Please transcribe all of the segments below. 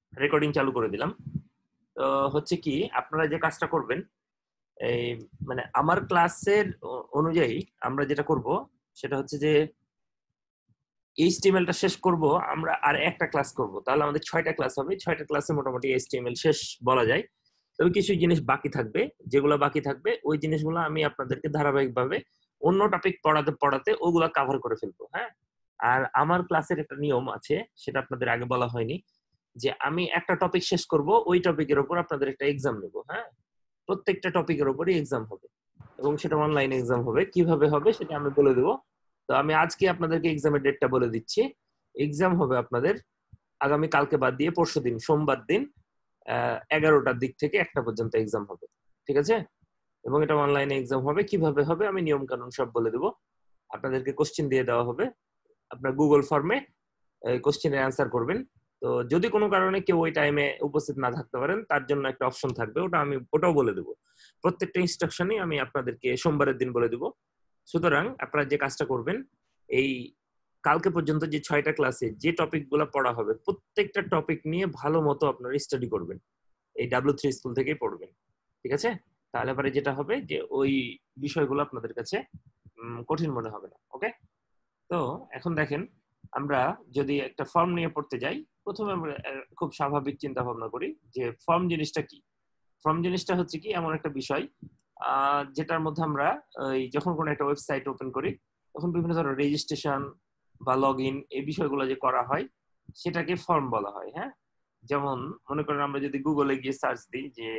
Recording চালু করে দিলাম। তো হচ্ছে কি আপনারা যে কাজটা করবেন এই মানে আমার ক্লাসের অনুযায়ী আমরা যেটা করব সেটা হচ্ছে যে এইচটিএমএল টা শেষ করব আমরা আর একটা ক্লাস করব, তাহলে আমাদের 6টা ক্লাস হবে। 6টা ক্লাসে মোটামুটি এইচটিএমএল শেষ বলা যায়। তবে কিছু জিনিস বাকি থাকবে, যেগুলো বাকি থাকবে ওই জিনিসগুলো আমি আপনাদেরকে ধারাবাহিকভাবে অন্য টপিক পড়াতে পড়াতে ওগুলা কভার করে ফেলবো। হ্যাঁ, আর আমার ক্লাসের একটা নিয়ম আছে, সেটা আপনাদের আগে বলা হয়নি, যে আমি একটা টপিক শেষ করব, ওই টপিকের উপর আপনাদের একটা এক্সাম নেব। হ্যাঁ, প্রত্যেকটা টপিকের উপরই এক্সাম হবে এবং সেটা অনলাইন এক্সাম হবে। কিভাবে হবে সেটা আমি বলে দেবো। তো আমি আজকে আপনাদেরকে এক্সামের ডেটটা বলে দিচ্ছি। এক্সাম হবে আপনাদের আগামী কালকে বাদ দিয়ে পরশুদিন সোমবার দিন 11টার দিক থেকে 1টা পর্যন্ত এক্সাম হবে। ঠিক আছে? এবং এটা অনলাইনে এক্সাম হবে। কিভাবে হবে আমি নিয়ম কানুন সব বলে দেবো। আপনাদেরকে কোশ্চেন দিয়ে দেওয়া হবে, আপনার গুগল ফর্মে কোশ্চেনের অ্যান্সার করবেন। তো যদি কোনো কারণে কেউ ওই টাইমে উপস্থিত না থাকতে পারেন তার জন্য একটা অপশন থাকবে, ওটাও বলে দেবো। প্রত্যেকটা ইনস্ট্রাকশনই আমি আপনাদেরকে সোমবারের দিন বলে দেবো। সুতরাং আপনারা যে কাজটা করবেন, এই কালকে পর্যন্ত যে 6টা ক্লাসে যে টপিকগুলো পড়া হবে প্রত্যেকটা টপিক নিয়ে ভালো মতো আপনারা স্টাডি করবেন। এই W3 স্কুল থেকেই পড়বেন। ঠিক আছে? তাহলে পরে যেটা হবে যে ওই বিষয়গুলো আপনাদের কাছে কঠিন মনে হবে না। ওকে? তো এখন দেখেন, আমরা যদি একটা ফর্ম নিয়ে পড়তে যাই, প্রথমে আমরা খুব স্বাভাবিক চিন্তা ভাবনা করি যে ফর্ম জিনিসটা কি। ফর্ম জিনিসটা হচ্ছে কি এমন একটা বিষয় যেটার মধ্যে আমরা যখন কোনো একটা ওয়েবসাইট ওপেন করি তখন বিভিন্ন ধরনের রেজিস্ট্রেশন বা লগ ইন এই বিষয়গুলো যে করা হয় সেটাকে ফর্ম বলা হয়। হ্যাঁ, যেমন মনে করেন আমরা যদি গুগলে গিয়ে সার্চ দিই যে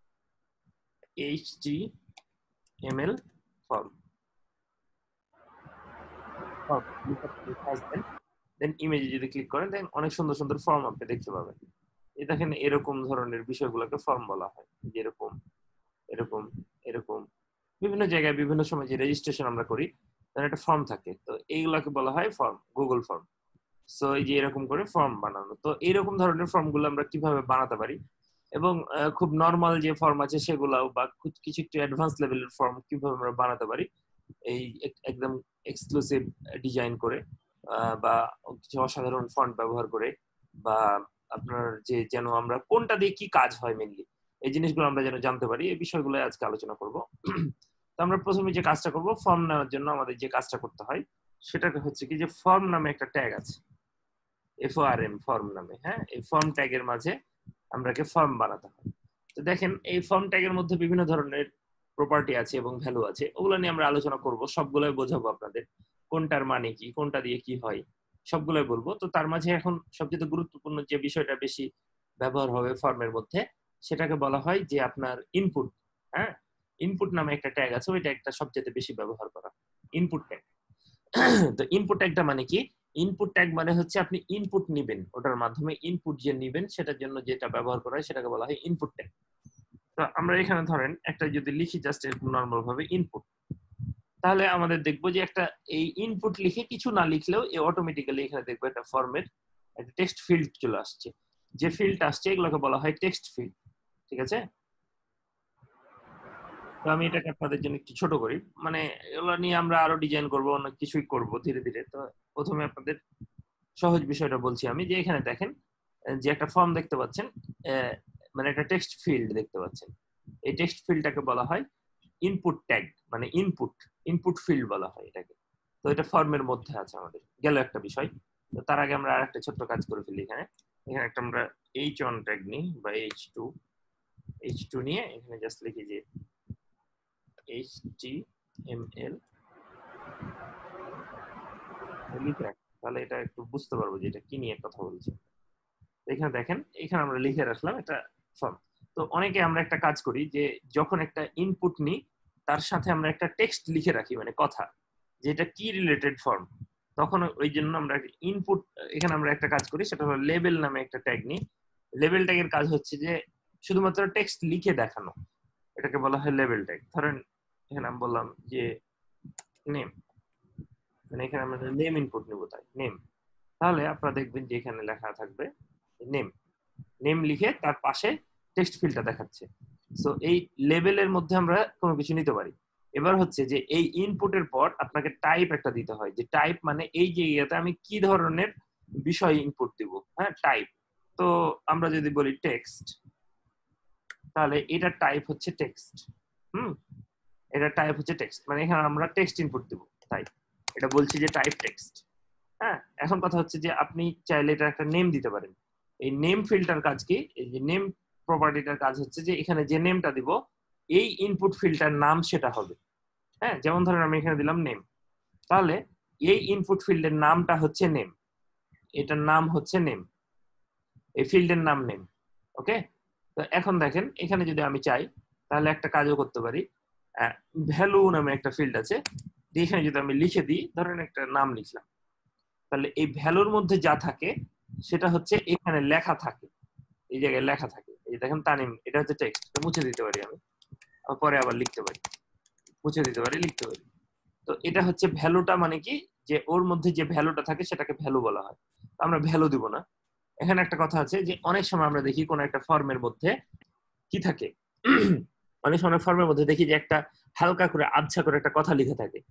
HTML ফর্ম, দেন ইমেজে যদি ক্লিক করেন দেন অনেক সুন্দর সুন্দর ফর্ম আপনি দেখতে পাবেন। এই দেখেন এরকম ধরনের বিষয়গুলোকে ফর্ম বলা হয়। যেরকম এরকম এরকম বিভিন্ন জায়গায় বিভিন্ন সময় যে রেজিস্ট্রেশন আমরা করি তার একটা ফর্ম থাকে, তো এইগুলাকে বলা হয় ফর্ম, গুগল ফর্ম। সো এই যে এরকম করে ফর্ম বানানো, তো এইরকম ধরনের ফর্মগুলো আমরা কিভাবে বানাতে পারি এবং খুব নর্মাল যে ফর্ম আছে সেগুলাও বা কিছু একটু অ্যাডভান্স লেভেলের ফর্ম কিভাবে আমরা বানাতে পারি এই একদম এক্সক্লুসিভ ডিজাইন করে বা কিছু অসাধারণ ফন্ট ব্যবহার করে, বা আপনার যে যেন আমরা কোনটা দিয়ে কি কাজ হয় মেনলি এই জিনিসগুলো আমরা যেন জানতে পারি, এই বিষয়গুলো আজকে আলোচনা করব। তো আমরা প্রথমে যে কাজটা করব, ফর্ম নেওয়ার জন্য আমাদের যে কাজটা করতে হয় সেটাকে হচ্ছে কি যে ফর্ম নামে একটা ট্যাগ আছে, FORM ফর্ম নামে। হ্যাঁ, এই ফর্ম ট্যাগের মাঝে আমরাকে ফর্ম বানাতে হয়। তো দেখেন এই ফর্ম ট্যাগের মধ্যে বিভিন্ন ধরনের প্রপার্টি আছে এবং ভ্যালু আছে, ওগুলো নিয়ে আমরা আলোচনা করব, সবগুলোই বোঝাবো আপনাদের কোনটার মানে কি, কোনটা দিয়ে কি হয় সবগুলোই বলবো। তো তার মাঝে এখন সবচেয়ে গুরুত্বপূর্ণ যে বিষয়টা বেশি ব্যবহার হবে ফর্মের মধ্যে সেটাকে বলা হয় যে আপনার ইনপুট। হ্যাঁ, ইনপুট নামে একটা ট্যাগ আছে, ওই ট্যাগটা সবচেয়ে বেশি ব্যবহার করা, ইনপুট ট্যাগ। তো ইনপুট ট্যাগটা মানে কি? ইনপুট ট্যাগ মানে হচ্ছে আপনি ইনপুট নিবেন, ওটার মাধ্যমে ইনপুট যে নিবেন সেটার জন্য যেটা ব্যবহার করা হয় সেটাকে বলা হয় ইনপুট ট্যাগ। তো আমরা এখানে ধরেন একটা যদি লিখি জাস্ট এরকম নর্মাল ভাবে ইনপুট, তাহলে আমাদের দেখবো যে একটা এই ইনপুট লিখে কিছু না লিখলেও অটোমেটিক্যালি এখানে দেখবো একটা ফর্মের একটা টেক্সট ফিল্ড চলে আসছে। যে ফিল্ড আসছে এগুলোকে বলা হয় টেক্সট ফিল্ড। ঠিক আছে? তো আমি এটাকে আপনাদের জন্য একটু ছোট করি, মানে এগুলো নিয়ে আমরা আরো ডিজাইন করব, অনেক কিছুই করব ধীরে ধীরে। তো প্রথমে আপনাদের সহজ বিষয়টা বলছি আমি, যে এখানে দেখেন যে একটা ফর্ম দেখতে পাচ্ছেন, মানে একটা টেক্সট ফিল্ড দেখতে পাচ্ছেন। এই টেক্সট ফিল্ডটাকে বলা হয় ইনপুট ট্যাগ, মানে ইনপুট ইনপুট ফিল্ড বলা হয় এটাকে। তো এটা ফর্মের মধ্যে আছে আমাদের, গেল একটা বিষয়। তো তার আগে আমরা আরেকটা ছোট্ট কাজ করে ফেলি। এখানে এখানে একটা আমরা H1 ট্যাগ নিই বা H2 নিয়ে এখানে জাস্ট লিখি যে HTML লিখে রাখি, তাহলে এটা একটু বুঝতে পারবো যে এটা কি নিয়ে কথা বলছি। এখানে দেখেন এখানে আমরা লিখে রাখলাম এটা ফর্ম। তো অনেকে আমরা একটা কাজ করি যে যখন একটা ইনপুট নিই তার সাথে আমরা একটা টেক্সট লিখে রাখি, মানে কথা, যে এটা কি রিলেটেড ফর্ম। তখন ওই জন্য আমরা ইনপুট, এখানে আমরা একটা কাজ করি সেটা হলো লেবেল নামে একটা ট্যাগ নিই। লেবেল ট্যাগের কাজ হচ্ছে যে শুধুমাত্র টেক্সট লিখে দেখানো, এটাকে বলা হয় লেবেল ট্যাগ। ধরেন এখানে আমি বললাম যে নেম, মানে এখানে আমরা নেম ইনপুট নেবো, তাই নেম। তাহলে আপনারা দেখবেন যে এখানে লেখা থাকবে নেম, নেম লিখে তার পাশে টেক্সট ফিল্ডটা দেখাচ্ছে। সো এই লেবেলের মধ্যে আমরা কোনো কিছু নিতে পারি। এবার হচ্ছে যে এই ইনপুটের পর আপনাকে টাইপ একটা দিতে হয়, যে টাইপ মানে এই যে ইয়াতে আমি কি ধরনের বিষয় ইনপুট দিব। হ্যাঁ, টাইপ। তো আমরা যদি বলি টেক্সট, তাহলে এটা টাইপ হচ্ছে টেক্সট। এটা টাইপ হচ্ছে টেক্সট, মানে এখানে আমরা টেক্সট ইনপুট দেব, তাই এটা বলছি যে টাইপ টেক্সট। হ্যাঁ, এখন কথা হচ্ছে যে আপনি চাইলে এটা একটা নেম দিতে পারেন। এই নেম ফিল্ডটার কাজ কি? এই যে নেম প্রপার্টিটার কাজ হচ্ছে যে এখানে যে নেমটা দিব এই ইনপুট ফিল্ডটার নাম সেটা হবে। হ্যাঁ, যেমন ধরেন আমি এখানে দিলাম নেম, তাহলে এই ইনপুট ফিল্ডের নামটা হচ্ছে নেম, এটার নাম হচ্ছে নেম, এই ফিল্ডের নাম নেম। ওকে, তো এখন দেখেন এখানে যদি আমি চাই তাহলে একটা কাজও করতে পারি। ভ্যালু নামে একটা ফিল্ড আছে, এখানে যদি আমি লিখে দিই, ধরেন একটা নাম লিখলাম, তাহলে এই ভ্যালুর মধ্যে যা থাকে সেটা হচ্ছে এখানে লেখা থাকে, এই জায়গায় লেখা থাকে। এই দেখেন তানিম, এটা হচ্ছে টেক্সট, মুছে দিতে পারি আমি, পরে আবার লিখতে পারি, মুছে দিতে পারি, লিখতে পারি। তো এটা হচ্ছে ভ্যালুটা, মানে কি যে ওর মধ্যে যে ভ্যালুটা থাকে সেটাকে ভ্যালু বলা হয়। আমরা ভ্যালু দিব না। এখানে একটা কথা আছে যে অনেক সময় আমরা দেখি কোন একটা ফর্মের মধ্যে কি থাকে, অনেক সময় ফর্মের মধ্যে দেখি যে একটা হালকা করে আবছা করে একটা কথা লিখে থাকে।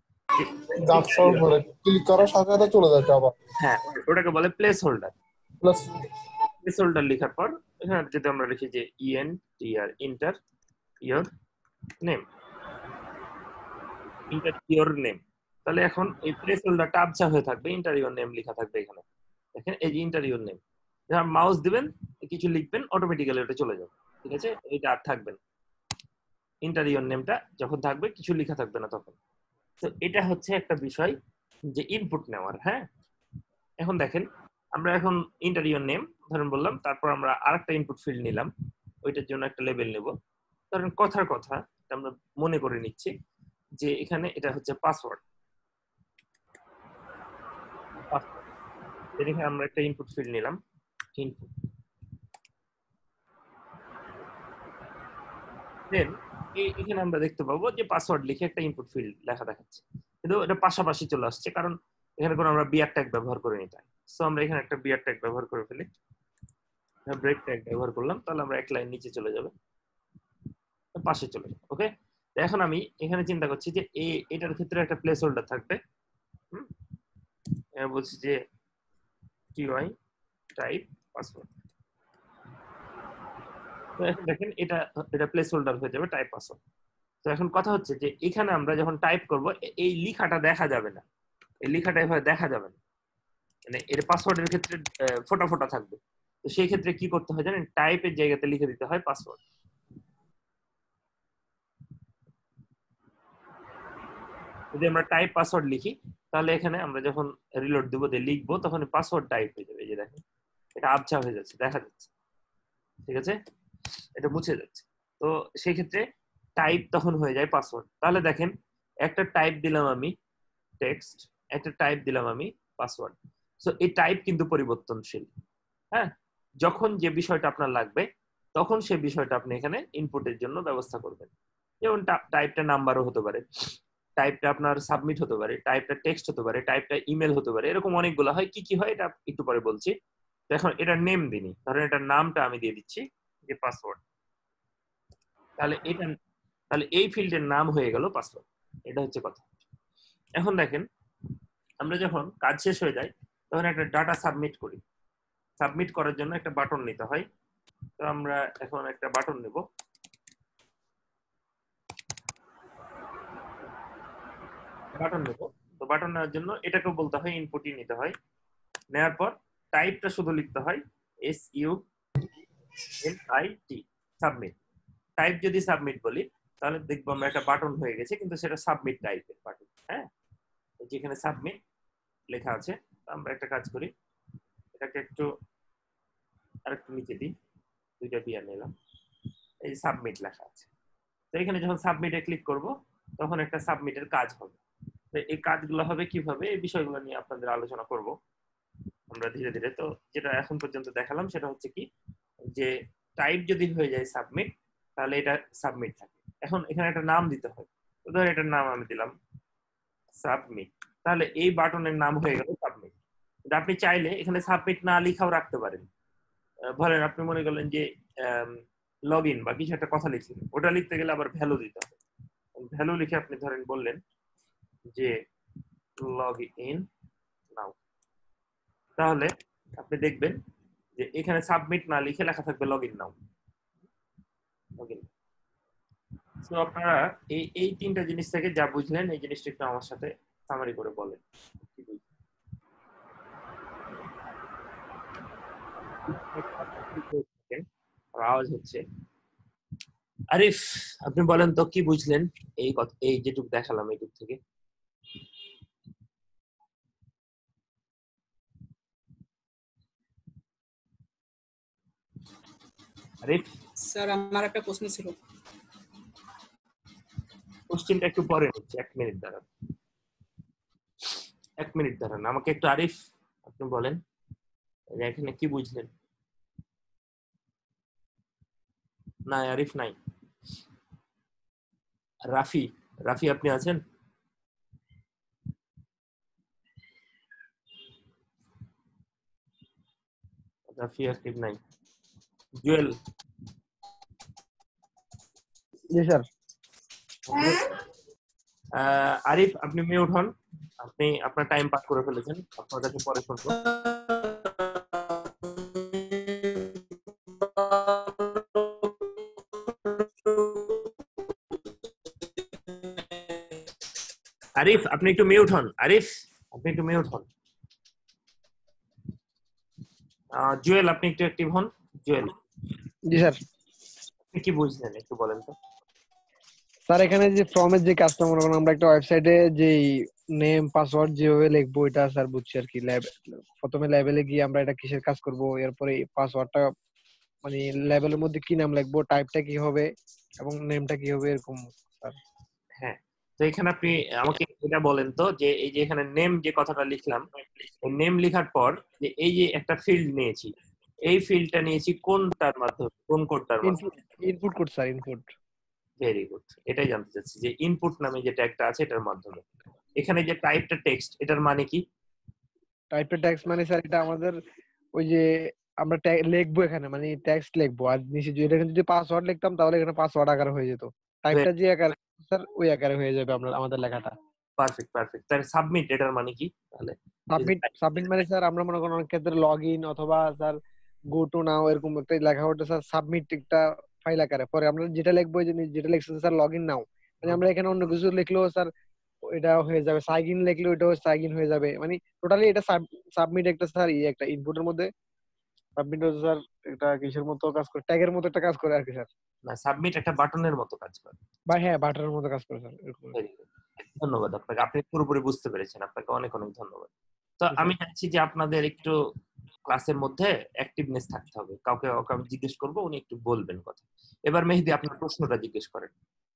ক্লিক করার সাথে সাথে চলে যাচ্ছে আবার। হ্যাঁ, ওটাকে বলে placeholder. Plus placeholder লেখার পর এখানে যদি আমরা লিখি যে enter your name, enter your name, তাহলে এখন এই প্লেস হোল্ডারটা আবছা হয়ে থাকবে, ইন্টার ইয়োর নেম লেখা থাকবে এখানে। দেখেন এই যে ইন্টার ইয়োর নেম, যখন মাউস দিবেন কিছু লিখবেন অটোমেটিক্যালি ওটা চলে যাবে। ঠিক আছে, এটা আর থাকবে না, ইন্টার ইয়োর নেমটা যখন থাকবে কিছু লেখা থাকবে না তখন। তো এটা হচ্ছে একটা বিষয় যে ইনপুট নেওয়ার। হ্যাঁ, এখন দেখেন আমরা এখন ইন্টার ইয়োর নেম ধরেন বললাম, তারপর আমরা আরেকটা ইনপুট ফিল্ড নিলাম, ওইটার জন্য একটা লেবেল নেব। ধরেন কথার কথা আমরা মনে করে নিচ্ছি যে এখানে এটা হচ্ছে পাসওয়ার্ড। এখানে আমরা একটা ইনপুট ফিল্ড নিলাম, ইনপুট। দেন এখানে আমরা দেখতে পাবো যে পাসওয়ার্ড লিখে একটা ইনপুট ফিল্ড লেখা দেখাচ্ছে, কিন্তু এটা পাশাপাশি চলে আসছে কারণ এখানে কোনো আমরা বিআর ট্যাগ ব্যবহার করিনি তাই। সো আমরা এখানে একটা বিআর ট্যাগ ব্যবহার করে ফেলি, ব্রেক ট্যাগ ব্যবহার করলাম, তাহলে আমরা এক লাইন নিচে চলে যাবে, পাশে চলে যাবে। ওকে, এখন আমি এখানে চিন্তা করছি যে এটার ক্ষেত্রে একটা প্লেস হোল্ডার থাকবে। বলছি যে টিওয়াই টাইপ পাসওয়ার্ড, তো এখন দেখেন এটা এটা প্লেস হোল্ডার হয়ে যাবে টাইপ পাসওয়ার্ড। তো এখন কথা হচ্ছে যে এখানে আমরা যখন টাইপ করব এই লেখাটা দেখা যাবে না, এই লেখাটা এভাবে দেখা যাবে না, মানে এর পাসওয়ার্ডের ক্ষেত্রে ফোটা ফোটা থাকবে। তো সেই ক্ষেত্রে কি করতে হয় জানেন, টাইপের জায়গাতে লিখে দিতে হয় পাসওয়ার্ড। যদি আমরা টাইপ পাসওয়ার্ড লিখি তাহলে এখানে আমরা যখন রিলোড দেবো দিয়ে লিখবো তখন পাসওয়ার্ড টাইপ হয়ে যাবে। এই যে দেখেন এটা আবছা হয়ে যাচ্ছে, দেখা যাচ্ছে, ঠিক আছে, এটা মুছে যাচ্ছে। তো সেই ক্ষেত্রে টাইপ তখন হয়ে যায় পাসওয়ার্ড। তাহলে দেখেন একটা টাইপ দিলাম আমি টেক্সট, একটা টাইপ দিলাম আমি পাসওয়ার্ড। সো এই টাইপ কিন্তু পরিবর্তনশীল। হ্যাঁ, যখন যে বিষয়টা আপনার লাগবে তখন সেই বিষয়টা আপনি এখানে ইনপুটের জন্য ব্যবস্থা করবেন। যেমন টাইপটা নাম্বারও হতে পারে, টাইপটা আপনার সাবমিট হতে পারে, টাইপটা টেক্সট হতে পারে, টাইপটা ইমেল হতে পারে, এরকম অনেকগুলো হয়। কি কি হয় এটা একটু পরে বলছি। তো এখন এটার নেম দিনি, ধরেন এটার নামটা আমি দিয়ে দিচ্ছি যে পাসওয়ার্ড, তাহলে এই ফিল্ডের নাম হয়ে গেল পাসওয়ার্ড। এটা হচ্ছে কথা। এখন দেখেন আমরা যখন কাজ শেষ হয়ে যায় তখন একটা ডাটা সাবমিট করি, সাবমিট করার জন্য একটা বাটন নিতে হয়। তো আমরা এখন একটা বাটন নেব, তো বাটন নেওয়ার জন্য এটাকে বলতে হয় ইনপুটই নিতে হয়। নেওয়ার পর টাইপটা শুধু লিখতে হয় SUMIT, সাবমিট। টাইপ যদি সাবমিট বলি তাহলে দেখবো আমরা একটা বাটন হয়ে গেছে, কিন্তু সেটা সাবমিট টাইপের বাটন। হ্যাঁ, যেখানে সাবমিট লেখা আছে। আমরা একটা কাজ করি, এটাকে একটু আরেকটু নিচে দিই, দুইটা বিয়ার নিলাম, এই সাবমিট লেখা আছে। তো এখানে যখন সাবমিটে ক্লিক করব তখন একটা সাবমিটের কাজ হবে। তো এই কাজগুলো হবে কিভাবে, এই বিষয়গুলো নিয়ে আপনাদের আলোচনা করব আমরা ধীরে ধীরে। তো যেটা এখন পর্যন্ত দেখালাম সেটা হচ্ছে কি, যে টাইপ যদি হয়ে যায় সাবমিট তাহলে এটা সাবমিট থাকে। এখন এখানে একটা নাম দিতে হয়, তো ধর এটার নাম আমি দিলাম সাবমিট, তাহলে এই বাটনের নাম হয়ে গেল সাবমিট। আপনি চাইলে এখানে সাবমিট না লিখাও রাখতে পারেন। ধরেন আপনি মনে করলেন যে লগ ইন বা কিছু একটা কথা লিখলেন, ওটা লিখতে গেলে আবার ভ্যালু দিতে হবে। ভ্যালু লিখে আপনি ধরেন বললেন যে লগ ইন নাও, তাহলে আপনি দেখবেন যে এখানে সাবমিট না লিখে লেখা থাকবে লগইন নাও। লগইন। সো আপনারা এই তিনটা জিনিস থেকে যা বুঝলেন এই জিনিসটা একটু আমার সাথে সামারি করে বলেন। কি বুঝলেন? আওয়াজ হচ্ছে। আরিফ, আপনি বলেন তো কি বুঝলেন এই যেটুকু দেখালাম এইটুক থেকে? আরিফ স্যার আমার একটা প্রশ্ন ছিল। কোশ্চেনটা একটু পরে নিচ্ছি, 1 মিনিট দাঁড়ান। 1 মিনিট দাঁড়ান, আমাকে একটু আরিফ আপনি বলেন এখানে কি বুঝলেন? না আরিফ নাই। রাফি, রাফি আপনি আছেন? রাফি অ্যাক্টিভ নাই। জুয়েল? জি স্যার। আরিফ আপনি মিউট হন, আপনি আপনার টাইম পাস করে ফেলেছেন, আপনার কাছে পরে শুনবো। আরিফ আপনি একটু মিউট হন, আরিফ আপনি একটু মিউট হন। জুয়েল আপনি একটু অ্যাক্টিভ হন। জুয়েল? জি স্যার। আপনি কি বুঝলেন একটু বলেন তো? স্যার এখানে যে ফর্মের যে কাজটা মনে করেন আমরা একটা ওয়েবসাইটে যে নেম পাসওয়ার্ড যেভাবে লিখবো এটা স্যার বুঝছি আর কি। প্রথমে লেভেলে গিয়ে আমরা এটা কিসের কাজ করব, এরপরে পাসওয়ার্ডটা মানে লেভেলের মধ্যে কি নাম লিখবো, টাইপটা কি হবে এবং নেমটা কি হবে এরকম স্যার। হ্যাঁ, তো এখানে আপনি আমাকে এটা বলেন তো যে এই যে এখানে নেম যে কথাটা লিখলাম, এই নেম লেখার পর যে এই যে একটা ফিল্ড নিয়েছি, এই ফিল্ডটা নিয়েছি কোনটার মাধ্যমে, কোন কোডটার মাধ্যমে? Input code sir, input. Very good, এটাই জানতে চাচ্ছি যে ইনপুট নামে যে ট্যাগটা আছে এটার মাধ্যমে। এখানে যে টাইপটা টেক্সট, এটার মানে কি? টাইপের ট্যাক্স মানে স্যার এটা আমাদের ওই যে আমরা লিখবো এখানে মানে টেক্সট লিখবো, আর নিচে যদি এখানে যদি পাসওয়ার্ড লিখতাম তাহলে এখানে পাসওয়ার্ড আকারে হয়ে যেত। টাইপটা যে আকারে স্যার ওই আকারে হয়ে যাবে আমরা আমাদের লেখাটা। Perfect perfect. তাহলে সাবমিট এটার মানে কি তাহলে? সাবমিট মানে স্যার আমরা মনে করেন অনেক ক্ষেত্রে লগ ইন অথবা স্যার গো টু নাও এরকম একটা লেখা ওটা স্যার সাবমিট একটা ফাইল আকারে, পরে আমরা যেটা লিখবো যে যেটা লিখছে স্যার লগ ইন নাও, মানে আমরা এখানে অন্য কিছু লিখলেও স্যার এটা হয়ে যাবে, সাইন ইন লিখলেও এটাও সাইন ইন হয়ে যাবে, মানে টোটালি এটা সাবমিট একটা স্যার একটা ইনপুটের মধ্যে সাবমিট হচ্ছে স্যার এটা কিসের মতো কাজ করে, ট্যাগের মতো একটা কাজ করে আর কি স্যার। না, সাবমিট একটা বাটনের মতো কাজ করে। বা হ্যাঁ বাটনের মতো কাজ করে স্যার এরকম। Very good. ধন্যবাদ আপনাকে, আপনি পুরোপুরি বুঝতে পেরেছেন, আপনাকে অনেক অনেক ধন্যবাদ। তো আমি চাচ্ছি যে আপনাদের একটু ক্লাসের মধ্যে অ্যাক্টিভনেস থাকতে হবে, কাউকে কাউকে আমি জিজ্ঞেস করবো, উনি একটু বলবেন কথা। এবার মেহেদী আপনার প্রশ্নটা জিজ্ঞেস করেন।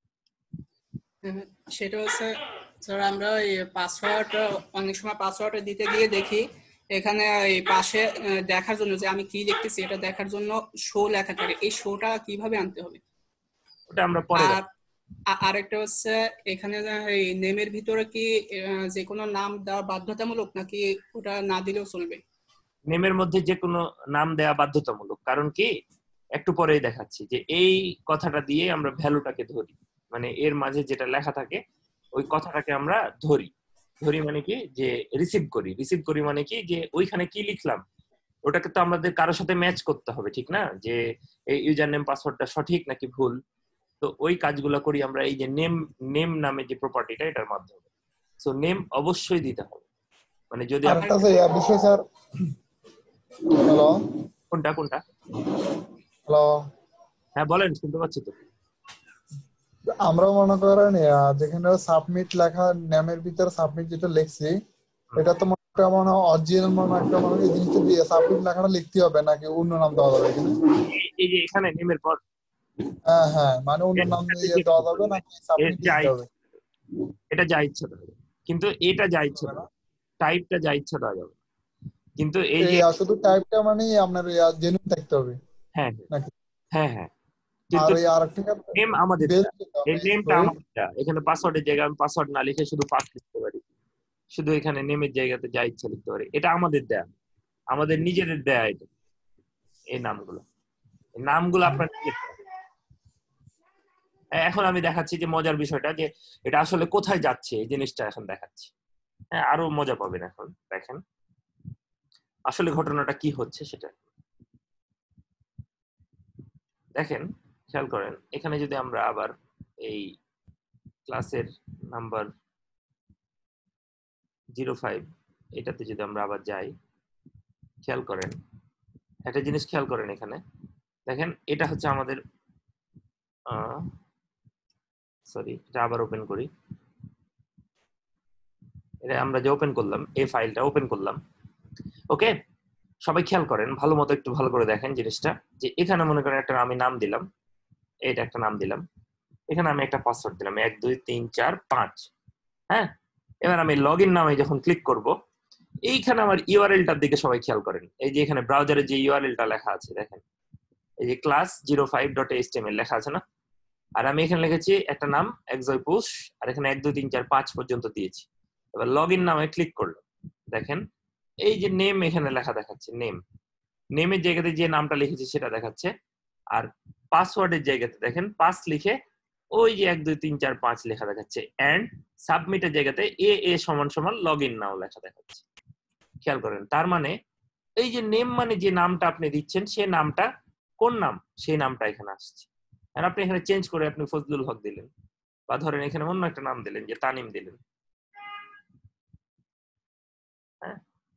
সেটা হচ্ছে স্যার আমরা এই পাসওয়ার্ড অনেক সময় পাসওয়ার্ড দিতে গিয়ে দেখি এখানে এই পাশে দেখার জন্য যে আমি কি লিখতেছি এটা দেখার জন্য শো লেখা থাকে, এই শোটা কিভাবে আনতে হবে? ওটা আমরা পরে আরেকটা হচ্ছে এখানে এই নেমের ভিতরে কি যে কোনো নাম দেওয়া বাধ্যতামূলক নাকি ওটা না দিলেও চলবে? নেমের মধ্যে যে কোনো নাম দেয়া বাধ্যতামূলক, কারণ কি একটু পরেই দেখাচ্ছি যে এই কথাটা দিয়ে আমরা ভ্যালুটাকে ধরি, মানে এর মাঝে যেটা লেখা থাকে ওই কথাটাকে আমরা ধরি। ধরি মানে কি যে রিসিভ করি, রিসিভ করি মানে কি যে ওইখানে কি লিখলাম ওটাকে তো আমাদের কারোর সাথে ম্যাচ করতে হবে, ঠিক না? যে এই ইউজার নেম পাসওয়ার্ডটা সঠিক নাকি ভুল। তো ওই কাজগুলো করি আমরা এই যে নেম নেম নামে যে প্রপার্টিটা এটার মাধ্যমে। সো নেম অবশ্যই দিতে হবে, মানে যদি আরেকটা বিষয় স্যার। হ্যালো কোনটা কোনটা? হ্যালো, হ্যাঁ বলেন, শুনতে পাচ্ছি তো। আমরা মনে করেন যেখানে সাবমিট লেখা নামের ভিতরে সাবমিট যেটা লিখছি এটা তো মনে হয় অরিজিনাল মনে একটা মানে এই জিনিসটা দিয়ে সাবমিট লেখাটা লিখতে হবে নাকি অন্য নাম দেওয়া যাবে এখানে? এই যে এখানে নেমের পর হ্যাঁ হ্যাঁ, মানে অন্য নাম দিয়ে দেওয়া যাবে নাকি সাবমিট দিতে হবে? এটা যা ইচ্ছা দেওয়া যাবে, কিন্তু এটা যা ইচ্ছা দেওয়া, টাইপটা যা ইচ্ছা দেওয়া যাবে, কিন্তু এই যে শুধু টাইপটা মানে আপনার জেনুইন থাকতে হবে। হ্যাঁ নাকি? হ্যাঁ হ্যাঁ, আর কিন্তু ওই আরেকটা নেম আমাদের, এই নেমটা আমাদের, এখানে পাসওয়ার্ডের জায়গায় আমি পাসওয়ার্ড না লিখে শুধু পাস লিখতে পারি, শুধু এখানে নেমের জায়গাতে যা ইচ্ছা লিখতে পারি, এটা আমাদের দেয়া, আমাদের নিজেদের দেয়া এটা। এই নামগুলো, এই নামগুলো আপনার নিজের দেয়া। এখন আমি দেখাচ্ছি যে মজার বিষয়টা যে এটা আসলে কোথায় যাচ্ছে এই জিনিসটা এখন দেখাচ্ছি। হ্যাঁ, আরো মজা পাবেন এখন, দেখেন আসলে ঘটনাটা কি হচ্ছে সেটা। দেখেন খেয়াল করেন এখানে যদি আমরা আবার এই ক্লাসের নাম্বার 05 এটাতে যদি আমরা আবার যাই, খেয়াল করেন একটা জিনিস খেয়াল করেন এখানে দেখেন এটা হচ্ছে আমাদের সরি এটা আবার ওপেন করি। এটা আমরা যে ওপেন করলাম এই ফাইলটা ওপেন করলাম, ওকে। সবাই খেয়াল করেন ভালো মতো একটু ভালো করে দেখেন জিনিসটা, যে এখানে মনে করেন একটা আমি নাম দিলাম, এইটা একটা নাম দিলাম, এখানে আমি একটা পাসওয়ার্ড দিলাম 1 2 3 4 5। হ্যাঁ, এবার আমি লগইন নামে যখন ক্লিক করব এইখানে আমার ইউআরএলটার দিকে সবাই খেয়াল করেন। এই যে এখানে ব্রাউজারে যে ইউআরএলটা লেখা আছে দেখেন, এই যে class05.html লেখা আছে না, আর আমি এখানে লিখেছি একটা নাম exoypush, আর এখানে 1 2 3 4 5 পর্যন্ত দিয়েছি। এবার লগইন নামে ক্লিক করলাম, দেখেন এই যে নেম এখানে লেখা দেখাচ্ছে, নেমের জায়গাতে যে নামটা লিখেছি সেটা দেখাচ্ছে, আর পাসওয়ার্ডের জায়গাতে দেখেন পাস লিখে ওই যে 1 2 3 4 5 লেখা দেখাচ্ছে, এন্ড সাবমিটের জায়গাতে এ সমান সমান লগইন নাও লেখা দেখাচ্ছে। খেয়াল করেন তার মানে এই যে নেম মানে যে নামটা আপনি দিচ্ছেন সে নামটা কোন নাম সেই নামটা এখানে আসছে। আর আপনি এখানে চেঞ্জ করে আপনি ফজলুল হক দিলেন, বা ধরেন এখানে অন্য একটা নাম দিলেন যে তানিম দিলেন, হ্যাঁ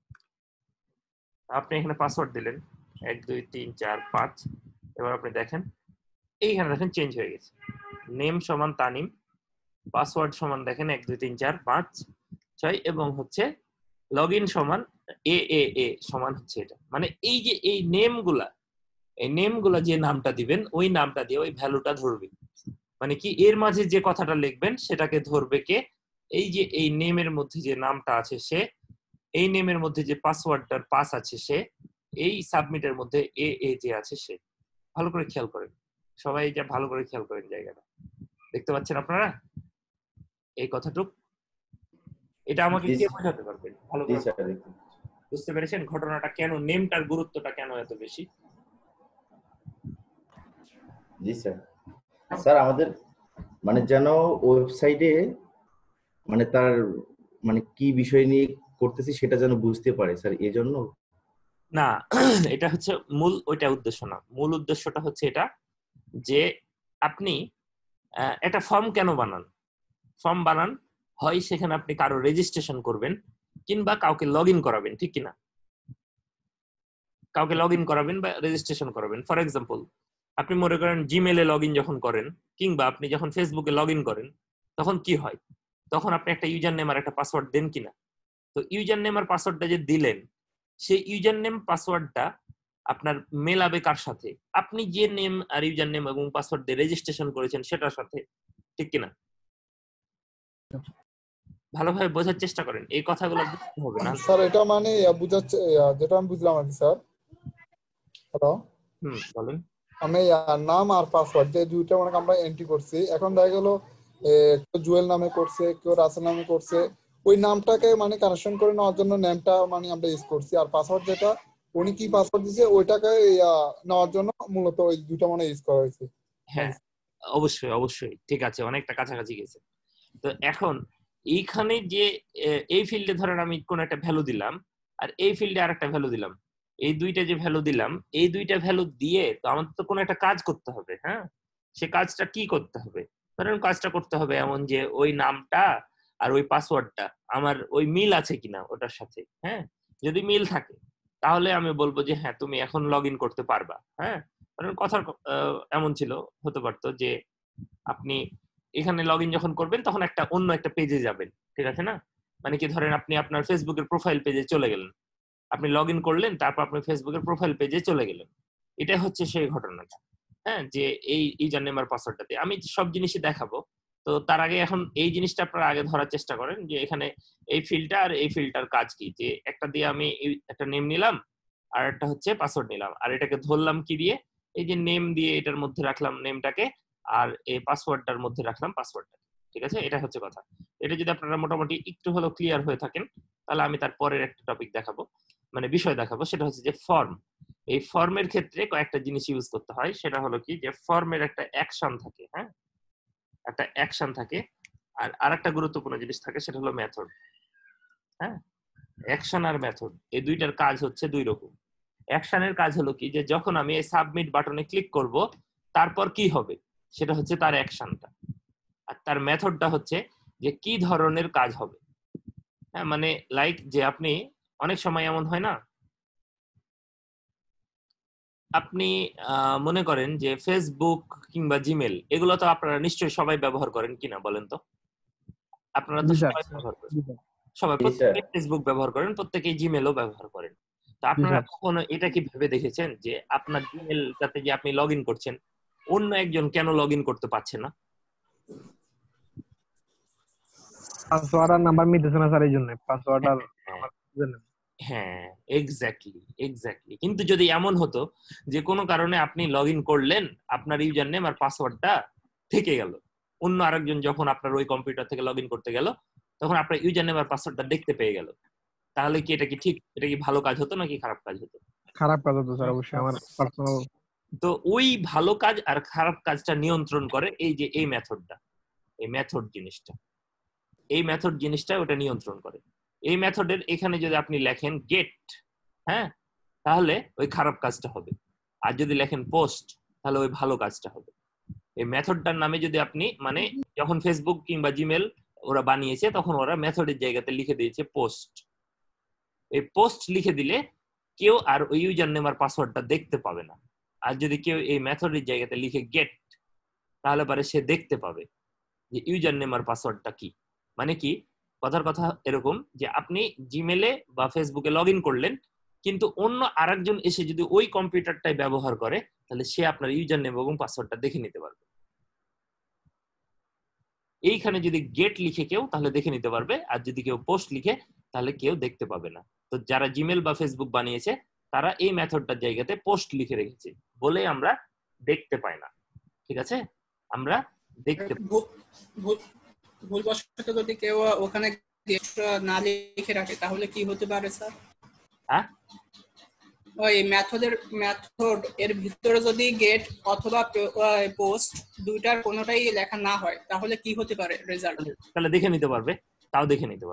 আপনি এখানে পাসওয়ার্ড দিলেন 1 2 3 4 5। এবার আপনি দেখেন এইখানে দেখেন চেঞ্জ হয়ে গেছে, নেম সমান তানিম, পাসওয়ার্ড সমান দেখেন 1 2 3 4 5 6, এবং হচ্ছে লগইন সমান এ সমান হচ্ছে এটা। মানে এই যে এই নেমগুলা যে নামটা দিবেন ওই নামটা দিয়ে ওই ভ্যালুটা ধরবে। মানে কি এর মাঝে যে কথাটা লিখবেন সেটাকে ধরবে কে, এই যে এই নেমের মধ্যে যে নামটা আছে সে, এই নেমের মধ্যে যে পাসওয়ার্ডটার পাস আছে সে, এই সাবমিটের মধ্যে এ যে আছে সে। ভালো করে খেয়াল করেন সবাই, এটা ভালো করে খেয়াল করেন জায়গাটা, দেখতে পাচ্ছেন আপনারা এই কথাটুক? এটা আমাকে কে বোঝাতে পারবেন ভালো করে? বুঝতে পেরেছেন ঘটনাটা কেন, নেমটার গুরুত্বটা কেন এত বেশি? জি স্যার। স্যার আমাদের মানে যেন ওয়েবসাইটে মানে তার মানে কি বিষয় নিয়ে করতেছি সেটা যেন বুঝতে পারে স্যার, এই জন্য না এটা হচ্ছে মূল ওইটা উদ্দেশ্য না। মূল উদ্দেশ্যটা হচ্ছে এটা যে আপনি একটা ফর্ম কেন বানান, ফর্ম বানান হয় সেখানে আপনি কারো রেজিস্ট্রেশন করবেন কিংবা কাউকে লগ ইন করাবেন, ঠিক কিনা? কাউকে লগ ইন করাবেন বা রেজিস্ট্রেশন করাবেন। ফর এক্সাম্পল আপনি মনে করেন জিমেলে লগ ইন যখন করেন কিংবা আপনি যখন ফেসবুকে লগ ইন করেন তখন কি হয়, তখন আপনি একটা ইউজার নেম আর একটা পাসওয়ার্ড দেন কিনা। তো ইউজার নেম আর পাসওয়ার্ডটা যে দিলেন সেই ইউজার নেম পাসওয়ার্ডটা আপনার মেলাবে কার সাথে, আপনি যে নেম আর ইউজার নেম এবং পাসওয়ার্ড দিয়ে রেজিস্ট্রেশন করেছেন সেটার সাথে, ঠিক কিনা? ভালোভাবে বোঝার চেষ্টা করেন, এই কথাগুলো বুঝতে হবে না। স্যার এটা মানে বুঝাচ্ছে যেটা আমি বুঝলাম আর কি স্যার। হ্যালো, বলেন। আমি নাম আর পাসওয়ার্ড যে দুইটা মানে আমরা এন্ট্রি করছি, এখন দেখা গেল কেউ জুয়েল নামে করছে, কেউ রাসেল নামে করছে, ওই নামটাকে মানে কানেকশন করে নেওয়ার জন্য নেমটা মানে আমরা ইউজ করছি, আর পাসওয়ার্ড যেটা উনি কি পাসওয়ার্ড দিয়েছে ওইটাকে নেওয়ার জন্য মূলত ওই দুইটা মানে ইউজ করা হয়েছে। হ্যাঁ অবশ্যই অবশ্যই ঠিক আছে, অনেকটা কাছাকাছি গেছে। তো এখন এইখানে যে এই ফিল্ডে ধরেন আমি কোন একটা ভ্যালু দিলাম আর এই ফিল্ডে আরেকটা ভ্যালু দিলাম, এই দুইটা যে ভ্যালু দিলাম এই দুইটা ভ্যালু দিয়ে তো আমাদের তো কোনো একটা কাজ করতে হবে। হ্যাঁ, সে কাজটা কি করতে হবে? ধরেন কাজটা করতে হবে এমন যে ওই নামটা আর ওই পাসওয়ার্ডটা আমার ওই মিল আছে কিনা ওটার সাথে। হ্যাঁ, যদি মিল থাকে তাহলে আমি বলবো যে হ্যাঁ তুমি এখন লগ ইন করতে পারবা। হ্যাঁ, কারণ কথার এমন ছিল, হতে পারতো যে আপনি এখানে লগ ইন যখন করবেন তখন একটা অন্য একটা পেজে যাবেন, ঠিক আছে না? মানে কি ধরেন আপনি আপনার ফেসবুকের প্রোফাইল পেজে চলে গেলেন, আপনি লগ ইন করলেন তারপর আপনি ফেসবুকের প্রোফাইল পেজে চলে গেলেন, এটা হচ্ছে সেই ঘটনাটা। হ্যাঁ, যে এই ইউজার নেম আর পাসওয়ার্ডটাতে আমি সব জিনিসই দেখাবো। তো তার আগে এখন এই জিনিসটা আপনারা আগে ধরার চেষ্টা করেন যে এখানে এই ফিল্ডটা আর এই ফিল্ডটার কাজ কি। যে একটা দিয়ে আমি একটা নেম নিলাম আর একটা হচ্ছে পাসওয়ার্ড নিলাম, আর এটাকে ধরলাম কি দিয়ে, এই যে নেম দিয়ে এটার মধ্যে রাখলাম নেমটাকে, আর এই পাসওয়ার্ডটার মধ্যে রাখলাম পাসওয়ার্ডটা। ঠিক আছে, এটা হচ্ছে কথা। এটা যদি আপনারা মোটামুটি একটু হলেও ক্লিয়ার হয়ে থাকেন তাহলে আমি তার পরের একটা টপিক দেখাবো, মানে বিষয় দেখাবো, সেটা হচ্ছে যে ফর্ম। এই ফর্মের ক্ষেত্রে কয়েকটা জিনিস ইউজ করতে হয়, সেটা হলো কি যে ফর্মের একটা অ্যাকশন থাকে। হ্যাঁ, একটা অ্যাকশন থাকে, আর আরেকটা গুরুত্বপূর্ণ জিনিস থাকে সেটা হলো মেথড। হ্যাঁ, অ্যাকশন আর মেথড এই দুইটার কাজ হচ্ছে দুই রকম। অ্যাকশনের কাজ হলো কি যে যখন আমি এই সাবমিট বাটনে ক্লিক করব তারপর কি হবে সেটা হচ্ছে তার অ্যাকশনটা, আর তার মেথডটা হচ্ছে যে কি ধরনের কাজ হবে। হ্যাঁ, মানে লাইক যে আপনি অনেক সময় এমন হয় না, আপনি মনে করেন যে ফেসবুক কিংবা জিমেল এগুলো তো আপনারা নিশ্চয়ই সবাই ব্যবহার করেন কিনা বলেন তো? আপনারা তো জি স্যার। সবাই ব্যবহার করেন, জি স্যার। সবাই জি স্যার। প্রত্যেকেই ফেসবুক ব্যবহার করেন, প্রত্যেকেই জিমেলও ব্যবহার করেন। তো জি আপনারা স্যার। কখনো এটা কি ভেবে দেখেছেন যে আপনার জিমেলটাতে যে আপনি লগ ইন করছেন, অন্য একজন কেন লগ ইন করতে পারছে না? পাসওয়ার্ড আর নাম্বার মিলতেছে না স্যার, এই জন্য পাসওয়ার্ড আর হ্যাঁ, নাম্বার জন্য। হ্যাঁ, এক্স্যাক্টলি। কিন্তু যদি এমন হতো যে কোনো কারণে আপনি লগ ইন করলেন, আপনার ইউজার নেম আর পাসওয়ার্ডটা থেকে গেল, অন্য আরেকজন যখন আপনার ওই কম্পিউটার থেকে লগ ইন করতে গেল তখন আপনার ইউজার নেম আর পাসওয়ার্ডটা দেখতে পেয়ে গেল, তাহলে কি এটা কি ঠিক, এটা কি ভালো কাজ হতো নাকি খারাপ কাজ হতো? খারাপ কাজ হতো স্যার, অবশ্যই আমার পার্সোনাল। তো ওই ভালো কাজ আর খারাপ কাজটা নিয়ন্ত্রণ করে এই যে এই মেথডটা, এই মেথড জিনিসটা ওটা নিয়ন্ত্রণ করে। এই মেথডের এখানে যদি আপনি লেখেন গেট, হ্যাঁ, তাহলে ওই খারাপ কাজটা হবে, আর যদি লেখেন পোস্ট তাহলে ওই ভালো কাজটা হবে। এই মেথডটার নামে যদি আপনি মানে যখন ফেসবুক কিংবা জিমেল ওরা বানিয়েছে তখন ওরা মেথডের জায়গাতে লিখে দিয়েছে পোস্ট। এই পোস্ট লিখে দিলে কেউ আর ওই ইউজার নেম আর পাসওয়ার্ডটা দেখতে পাবে না, আর যদি কেউ এই মেথডের জায়গাতে লিখে গেট তাহলে পরে সে দেখতে পাবে যে ইউজার নেম আর পাসওয়ার্ডটা কি। মানে কি, কথার কথা এরকম যে আপনি জিমেলে বা ফেসবুকে লগ ইন করলেন, কিন্তু অন্য আরেকজন এসে যদি ওই কম্পিউটারটাই ব্যবহার করে তাহলে সে আপনার ইউজার নেম এবং পাসওয়ার্ডটা দেখে নিতে পারবে। এইখানে যদি গেট লিখে কেউ তাহলে দেখে নিতে পারবে, আর যদি কেউ পোস্ট লিখে তাহলে কেউ দেখতে পাবে না। তো যারা জিমেল বা ফেসবুক বানিয়েছে তারা এই মেথডটার জায়গাতে পোস্ট লিখে রেখেছে বলে আমরা দেখতে পাই না। ঠিক আছে, আমরা দেখতে ভুলবশত যদি কেউ ওখানে গেট না লিখে রাখে তাহলে কি হতে পারে স্যার? হ্যাঁ, ওই মেথড এর ভিতরে যদি গেট অথবা পোস্ট দুইটার কোনোটাই লেখা না হয় তাহলে কি হতে পারে রেজাল্ট? তাহলে দেখে নিতে পারবে, তাও দেখে নিতে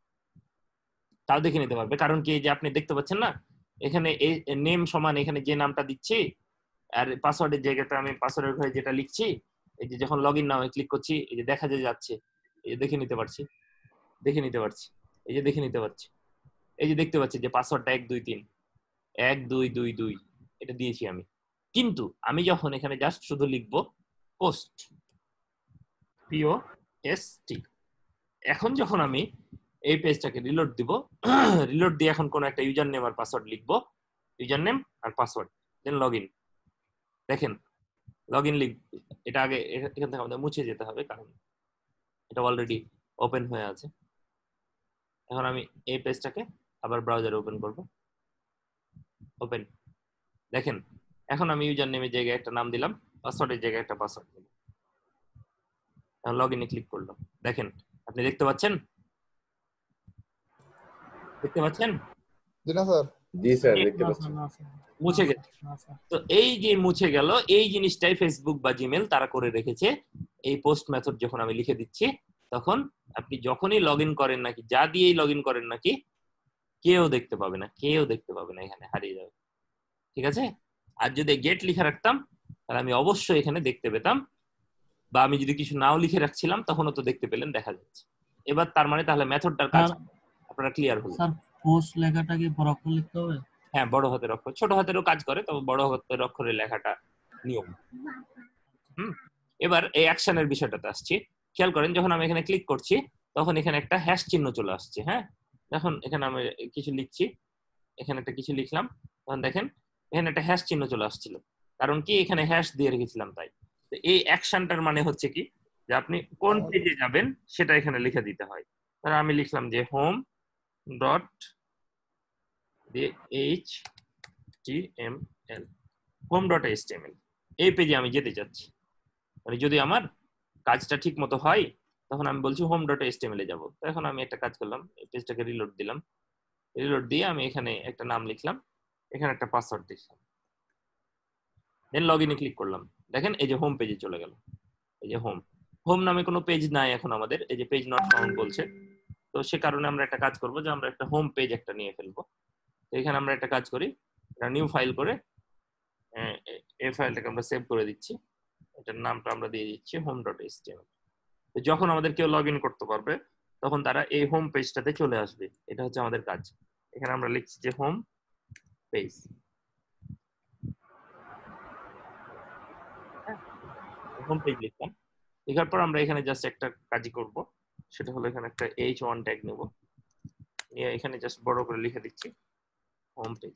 পারবে। কারণ কি, যে আপনি দেখতে পাচ্ছেন না এখানে নেম সমান এখানে যে নামটা দিচ্ছি আর পাসওয়ার্ডের জায়গাতে আমি পাসওয়ার্ডের ঘরে যেটা লিখছি, এই যে যখন লগ ইন নাও ক্লিক করছি এই যে দেখা যাচ্ছে, এই যে দেখে নিতে পারছি, এই যে দেখে নিতে পারছি, এই যে দেখতে পাচ্ছি যে পাসওয়ার্ডটা 123 এটা দিয়েছি আমি। কিন্তু আমি যখন এখানে জাস্ট শুধু লিখবো পোস্ট, POST, এখন যখন আমি এই পেজটাকে রিলোড দিব, রিলোড দিয়ে এখন কোন একটা ইউজার নেম আর পাসওয়ার্ড লিখবো, ইউজার নেম আর পাসওয়ার্ড, দেন লগ ইন। দেখেন লগ ইন লিখ, এটা আগে এখান থেকে আমাদের মুছে যেতে হবে কারণ এটা অলরেডি ওপেন হয়ে আছে। এখন আমি এই পেজটাকে আবার ব্রাউজারে ওপেন করব, ওপেন। দেখেন এখন আমি ইউজার নেমের জায়গায় একটা নাম দিলাম, পাসওয়ার্ডের জায়গায় একটা পাসওয়ার্ড দিলাম, এখন লগ ইনে ক্লিক করলাম। দেখেন আপনি দেখতে পাচ্ছেন জি না স্যার। জি স্যার, দেখতে পাচ্ছি। মুছে গেছে। তো এই যে মুছে গেল এই জিনিসটাই ফেসবুক বা জিমেল তারা করে রেখেছে। এই পোস্ট মেথড যখন আমি লিখে দিচ্ছি তখন আপনি যখনই লগ ইন করেন নাকি, যা দিয়েই লগ ইন করেন নাকি, কেউ দেখতে পাবে না, এখানে হারিয়ে যাবে। ঠিক আছে, আর যদি গেট লিখে রাখতাম তাহলে আমি অবশ্যই এখানে দেখতে পেতাম, বা আমি যদি কিছু নাও লিখে রাখছিলাম তখনও তো দেখতে পেলেন, দেখা যাচ্ছে। এবার তার মানে তাহলে মেথডটার কাজ আপনারা ক্লিয়ার হলো। স্যার পোস্ট লেখাটা কি বড় অক্ষরে লিখতে হবে? হ্যাঁ, বড় হাতের অক্ষর, ছোট হাতেরও কাজ করে, তবে বড় হাতের অক্ষরে লেখাটা নিয়ম। এবার এই অ্যাকশনের বিষয়টাতে আসছি। খেয়াল করেন যখন আমি এখানে ক্লিক করছি তখন এখানে একটা হ্যাশ চিহ্ন চলে আসছে। হ্যাঁ, এখন এখানে আমি কিছু লিখছি, এখানে একটা কিছু লিখলাম, তখন দেখেন এখানে একটা হ্যাশ চিহ্ন চলে আসছিল, কারণ কি এখানে হ্যাশ দিয়ে রেখেছিলাম তাই। তো এই অ্যাকশনটার মানে হচ্ছে কি, যে আপনি কোন পেজে যাবেন সেটা এখানে লিখে দিতে হয়। তাহলে আমি লিখলাম যে হোম ডট HTML, home.html, এই পেজে আমি যেতে চাচ্ছি। মানে যদি আমার কাজটা ঠিক মতো হয় তখন আমি বলছি home.html এ যাবো। তো এখন আমি একটা কাজ করলাম, এই পেজটাকে রিলোড দিলাম, রিলোড দিয়ে আমি এখানে একটা নাম লিখলাম, এখানে একটা পাসওয়ার্ড দিলাম, দেন লগ ইনে ক্লিক করলাম। দেখেন এই যে হোম পেজে চলে গেল, এই যে হোম নামে কোনো পেজ নাই এখন আমাদের, এই যে পেজ নট ফাউন্ড বলছে। তো সে কারণে আমরা একটা কাজ করব যে আমরা একটা হোম পেজ একটা নিয়ে ফেলবো। তো এখানে আমরা একটা কাজ করি, একটা নিউ ফাইল করে এই ফাইলটাকে আমরা সেভ করে দিচ্ছি। এটার নামটা আমরা দিয়ে দিচ্ছি home.html। তো যখন আমাদের কেউ লগ ইন করতে পারবে তখন তারা এই হোম পেজটাতে চলে আসবে। এটা হচ্ছে আমাদের কাজ। এখানে আমরা লিখছি যে হোম পেজ। হোম পেজ লিখলাম, লেখার পর আমরা এখানে জাস্ট একটা কাজই করব, সেটা হলো এখানে একটা h1 ট্যাগ নেব, নিয়ে এখানে জাস্ট বড় করে লিখে দিচ্ছি হোম পেজ।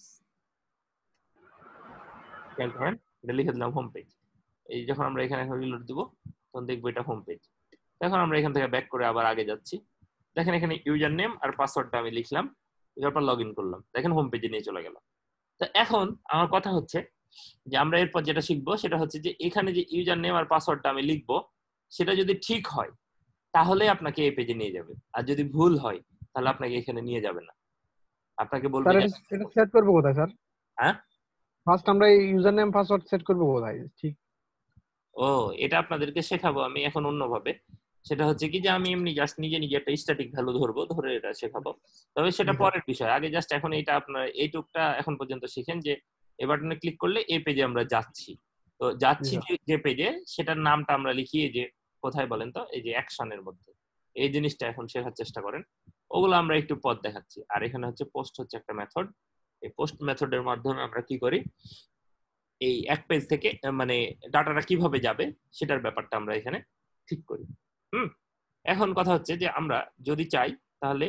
খেয়াল করেন এটা লিখে দিলাম হোম পেজ। এই যখন আমরা এখানে রিলোড দিব তখন দেখবো এটা হোম পেজ। এখন আমরা এখান থেকে ব্যাক করে আবার আগে যাচ্ছি। দেখেন এখানে ইউজার নেম আর পাসওয়ার্ডটা আমি লিখলাম, এরপর লগ ইন করলাম, দেখেন হোম পেজে নিয়ে চলে গেল। তো এখন আমার কথা হচ্ছে যে আমরা এরপর যেটা শিখবো সেটা হচ্ছে যে এখানে যে ইউজার নেম আর পাসওয়ার্ডটা আমি লিখবো সেটা যদি ঠিক হয় তাহলে আপনাকে এই পেজে নিয়ে যাবে, আর যদি ভুল হয় তাহলে আপনাকে এখানে নিয়ে যাবে না। আপনাকে বলবে স্যার যে এটা সেট করবো কোথায় স্যার? হ্যাঁ, ফার্স্ট আমরা এই ইউজার নেম পাসওয়ার্ড সেট করবো কোথায়? ঠিক। ও এটা আপনাদেরকে শেখাবো আমি এখন অন্যভাবে। সেটা হচ্ছে কি যে আমি এমনি জাস্ট নিজে নিজে একটা স্ট্যাটিক ভ্যালু ধরবো, ধরে এটা শেখাবো। তবে সেটা পরের বিষয়, আগে জাস্ট এখন এটা আপনার এইটুকটা এখন পর্যন্ত শিখেন যে এই বাটনে ক্লিক করলে এই পেজে আমরা যাচ্ছি। তো যাচ্ছি যে পেজে সেটার নামটা আমরা লিখি যে কোথায় বলেন তো, এই যে অ্যাকশনের মধ্যে। এই জিনিসটা এখন শেখার চেষ্টা করেন, ওগুলো আমরা একটু পথ দেখাচ্ছি। আর এখানে হচ্ছে পোস্ট হচ্ছে একটা মেথড। এই পোস্ট মেথডের মাধ্যমে আমরা কি করি, এই এক পেজ থেকে মানে ডাটাটা কিভাবে যাবে সেটার ব্যাপারটা আমরা এখানে ঠিক করি। এখন কথা হচ্ছে যে আমরা যদি চাই তাহলে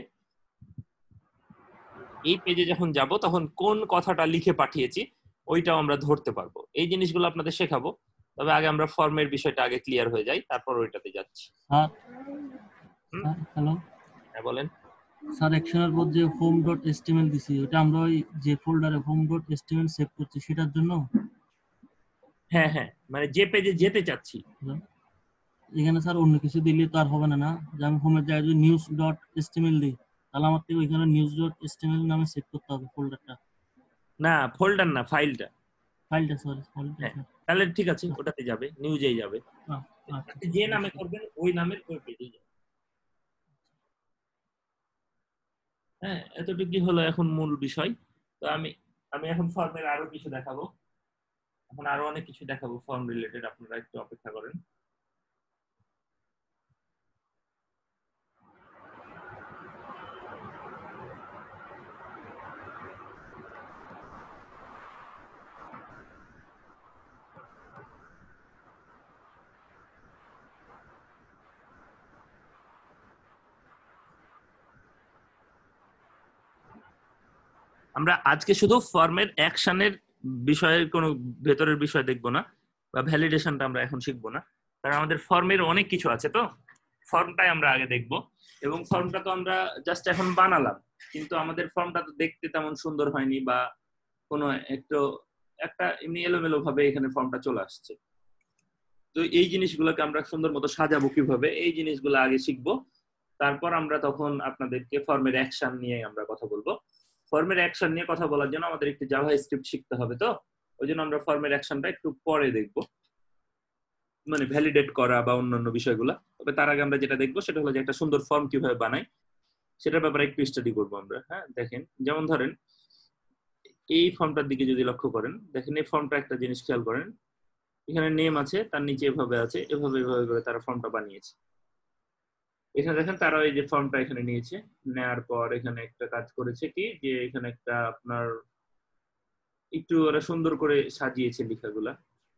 এই পেজে যখন যাব তখন কোন কথাটা লিখে পাঠিয়েছি ওইটাও আমরা ধরতে পারবো। এই জিনিসগুলো আপনাদের শেখাবো, তবে আগে আমরা ফর্মের বিষয়টা আগে ক্লিয়ার হয়ে যাই, তারপর ওইটাতে যাচ্ছি। স্যার হ্যালো হ্যাঁ বলেন। স্যার অ্যাকশনের পর যে home.html দিছি ওটা আমরা ওই যে ফোল্ডারে home.html সেভ করছি সেটার জন্য? হ্যাঁ হ্যাঁ, মানে যে পেজে যেতে চাচ্ছি। এখানে স্যার অন্য কিছু দিলে তো আর হবে না, না যে আমি হোমের জায়গায় যদি news.html দিই তাহলে আমার থেকে ওইখানে news.html নামে সেভ করতে হবে ফোল্ডারটা। না ফোল্ডার না, ফাইলটা। ফাইলটা সরি ফাইলটা। হ্যাঁ তাহলে ঠিক আছে, ওটাতে যাবে, নিউজেই যাবে। আচ্ছা যে নামে করবেন ওই নামের ওই পেজে যাবে। হ্যাঁ এতটুকুই হলো এখন মূল বিষয়। তো আমি এখন ফর্মের আরো কিছু দেখাবো, এখন আরো অনেক কিছু দেখাবো ফর্ম রিলেটেড, আপনারা একটু অপেক্ষা করেন। আমরা আজকে শুধু ফর্মের অ্যাকশনের বিষয়ের কোনো ভেতরের বিষয় দেখবো না, বা ভ্যালিডেশনটা আমরা এখন শিখবো না, কারণ আমাদের ফর্মের অনেক কিছু আছে। তো ফর্মটাই আমরা আগে দেখব, এবং ফর্মটা তো আমরা জাস্ট এখন বানালাম, কিন্তু আমাদের ফর্মটা তো দেখতে তেমন সুন্দর হয়নি, বা কোনো একটা এমনি এলোমেলো ভাবে এখানে ফর্মটা চলে আসছে। তো এই জিনিসগুলোকে আমরা সুন্দর মতো সাজাবো কিভাবে, এই জিনিসগুলো আগে শিখবো। তারপর আমরা তখন আপনাদেরকে ফর্মের অ্যাকশন নিয়ে আমরা কথা বলবো। ফর্মের অ্যাকশন নিয়ে কথা বলার জন্য আমাদের একটু জাভা স্ক্রিপ্ট শিখতে হবে, তো ওই জন্য আমরা ফর্মের অ্যাকশনটা একটু পরে দেখবো, মানে ভ্যালিডেট করা বা অন্যান্য বিষয়গুলো। তবে তার আগে আমরা যেটা দেখবো সেটা হলো যে একটা সুন্দর ফর্ম কিভাবে বানাই সেটার ব্যাপারে একটু স্টাডি করবো আমরা। হ্যাঁ দেখেন, যেমন ধরেন এই ফর্মটার দিকে যদি লক্ষ্য করেন, দেখেন এই ফর্মটা একটা জিনিস খেয়াল করেন, এখানে নেম আছে, তার নিচে এভাবে আছে, এভাবে করে তারা ফর্মটা বানিয়েছে। এখানে দেখেন তারা এই যে ফর্মটা এখানে নিয়েছে, নেওয়ার পর এখানে একটা কাজ করেছে কি যে এখানে একটা আপনার একটু ওরা সুন্দর করে সাজিয়েছে লেখাগুলা।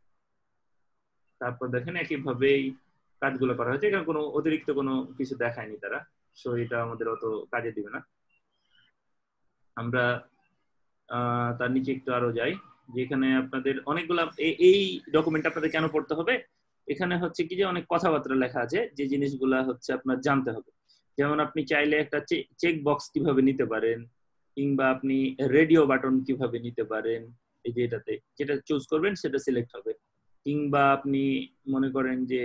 তারপর দেখেন একইভাবেই কাজগুলো করা হয়েছে, এখানে কোনো অতিরিক্ত কোনো কিছু দেখায়নি তারা, সো এটা আমাদের অত কাজে দিবে না। আমরা তার নিচে একটু আরো যাই, যেখানে আপনাদের অনেকগুলা এই ডকুমেন্ট আপনাদের কেন পড়তে হবে, এখানে হচ্ছে কি যে অনেক কথাবার্তা লেখা আছে যে জিনিসগুলা হচ্ছে আপনার জানতে হবে। যেমন আপনি চাইলে একটা চেক বক্স কিভাবে নিতে পারেন, কিংবা আপনি রেডিও বাটন কিভাবে নিতে পারেন, এই যে এটাতে যেটা চুজ করবেন সেটা সিলেক্ট হবে, কিংবা আপনি মনে করেন যে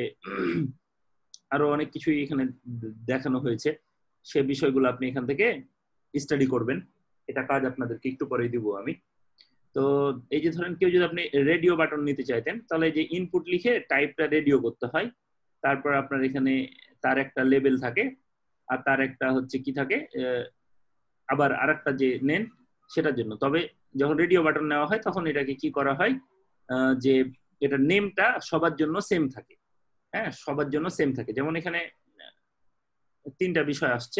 আরো অনেক কিছুই এখানে দেখানো হয়েছে, সে বিষয়গুলো আপনি এখান থেকে স্টাডি করবেন। এটা কাজ আপনাদেরকে একটু পরেই দিব আমি। তো এই যে ধরেন কেউ যদি আপনি রেডিও বাটন নিতে চাইতেন, তাহলে যে ইনপুট লিখে টাইপটা রেডিও করতে হয়, তারপর আপনার এখানে তার একটা লেবেল থাকে, আর তার একটা হচ্ছে কি থাকে আবার আরেকটা যে নেন সেটার জন্য। তবে যখন রেডিও বাটন নেওয়া হয় তখন এটাকে কি করা হয়, যে এটা নেমটা সবার জন্য সেম থাকে। হ্যাঁ, সবার জন্য সেম থাকে। যেমন এখানে 3টা বিষয় আসছে,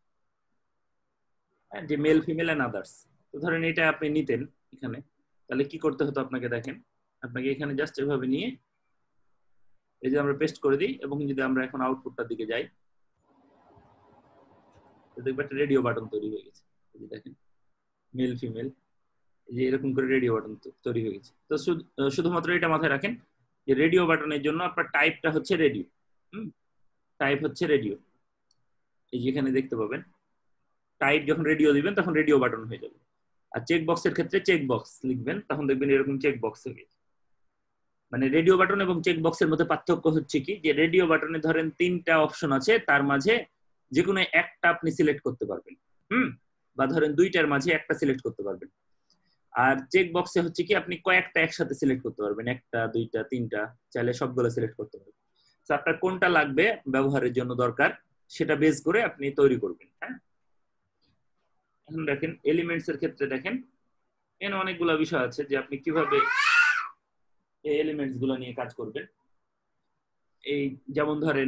যে মেল ফিমেল এন্ড আদার্স। তো ধরেন এটা আপনি নিতেন এখানে, তাহলে কি করতে হতো আপনাকে? দেখেন, আপনাকে এখানে জাস্ট এভাবে নিয়ে এই যে আমরা পেস্ট করে দিই, এবং যদি আমরা এখন আউটপুটটার দিকে যাই, দেখবেন একটা রেডিও বাটন তৈরি হয়ে গেছে। এই যে দেখেন, মেল ফিমেল, যে এরকম করে রেডিও বাটন তৈরি হয়ে গেছে। তো শুধুমাত্র এটা মাথায় রাখেন যে রেডিও বাটনের জন্য আপনার টাইপটা হচ্ছে রেডিও। টাইপ হচ্ছে রেডিও, এই যে এখানে দেখতে পাবেন টাইপ যখন রেডিও দিবেন তখন রেডিও বাটন হয়ে যাবে। আর চেক বক্সের ক্ষেত্রে চেক বক্স লিখবেন, তখন দেখবেন এরকম চেক বক্স হয়ে গেছে। মানে রেডিও বাটন এবং চেক বক্সের মধ্যে পার্থক্য হচ্ছে কি, যে রেডিও বাটনে ধরেন 3টা অপশন আছে, তার মাঝে যে কোনো একটা আপনি সিলেক্ট করতে পারবেন, বা ধরেন 2টার মাঝে একটা সিলেক্ট করতে পারবেন। আর চেক বক্সে হচ্ছে কি, আপনি কয়েকটা একসাথে সিলেক্ট করতে পারবেন, 1টা 2টা 3টা, চাইলে সবগুলো সিলেক্ট করতে পারবেন। তো আপনার কোনটা লাগবে ব্যবহারের জন্য দরকার, সেটা বেস করে আপনি তৈরি করবেন। হ্যাঁ, এখন দেখেন এলিমেন্টস এর ক্ষেত্রে দেখেন এখানে অনেকগুলো বিষয় আছে যে আপনি কিভাবে এই এলিমেন্টস গুলো নিয়ে কাজ করবেন। এই যেমন ধরেন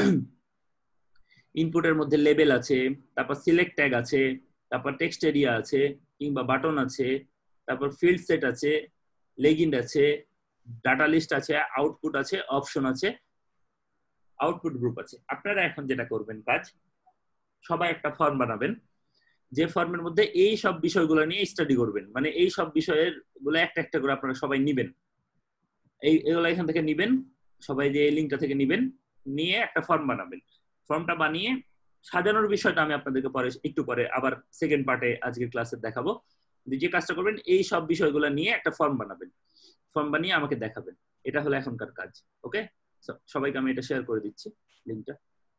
ইনপুটের মধ্যে লেবেল আছে, তারপর সিলেক্ট ট্যাগ আছে, তারপর টেক্সট এরিয়া আছে, কিংবা বাটন আছে, তারপর ফিল্ড সেট আছে, লেগিন্ড আছে, ডাটা লিস্ট আছে, আউটপুট আছে, অপশন আছে, আউটপুট গ্রুপ আছে। আপনারা এখন যেটা করবেন কাজ, সবাই একটা ফর্ম বানাবেন, যে ফর্মের মধ্যে এই সব বিষয়গুলো নিয়ে স্টাডি করবেন। মানে এই সব বিষয়ের গুলো একটা একটা করে আপনারা সবাই নিবেন, এগুলো এখান থেকে নিবেন, সবাই যে এই লিঙ্কটা থেকে নিবেন, নিয়ে একটা ফর্ম বানাবেন। ফর্মটা বানিয়ে সাজানোর বিষয়টা আমি আপনাদেরকে পরে একটু পরে আবার সেকেন্ড পার্টে আজকের ক্লাসে দেখাবো। যে কাজটা করবেন, এই সব বিষয়গুলো নিয়ে একটা ফর্ম বানাবেন, ফর্ম বানিয়ে আমাকে দেখাবেন। এটা হলো এখনকার কাজ। ওকে, সবাইকে আমি এটা শেয়ার করে দিচ্ছি লিঙ্কটা।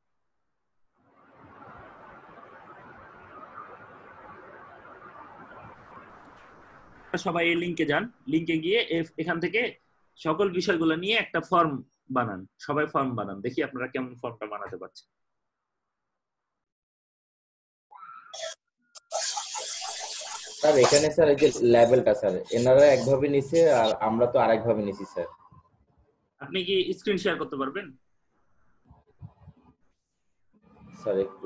সবাই এই লিঙ্কে যান, লিঙ্কে গিয়ে এখান থেকে সকল বিষয়গুলো নিয়ে একটা ফর্ম বানান। সবাই ফর্ম বানান, দেখি আপনারা কেমন ফর্মটা বানাতে পারছেন। স্যার এখানে স্যার এই যে লেভেলটা স্যার এনারা একভাবে নিছে আর আমরা তো আরেকভাবে নিছি স্যার। আপনি কি স্ক্রিন শেয়ার করতে পারবেন? স্যার একটু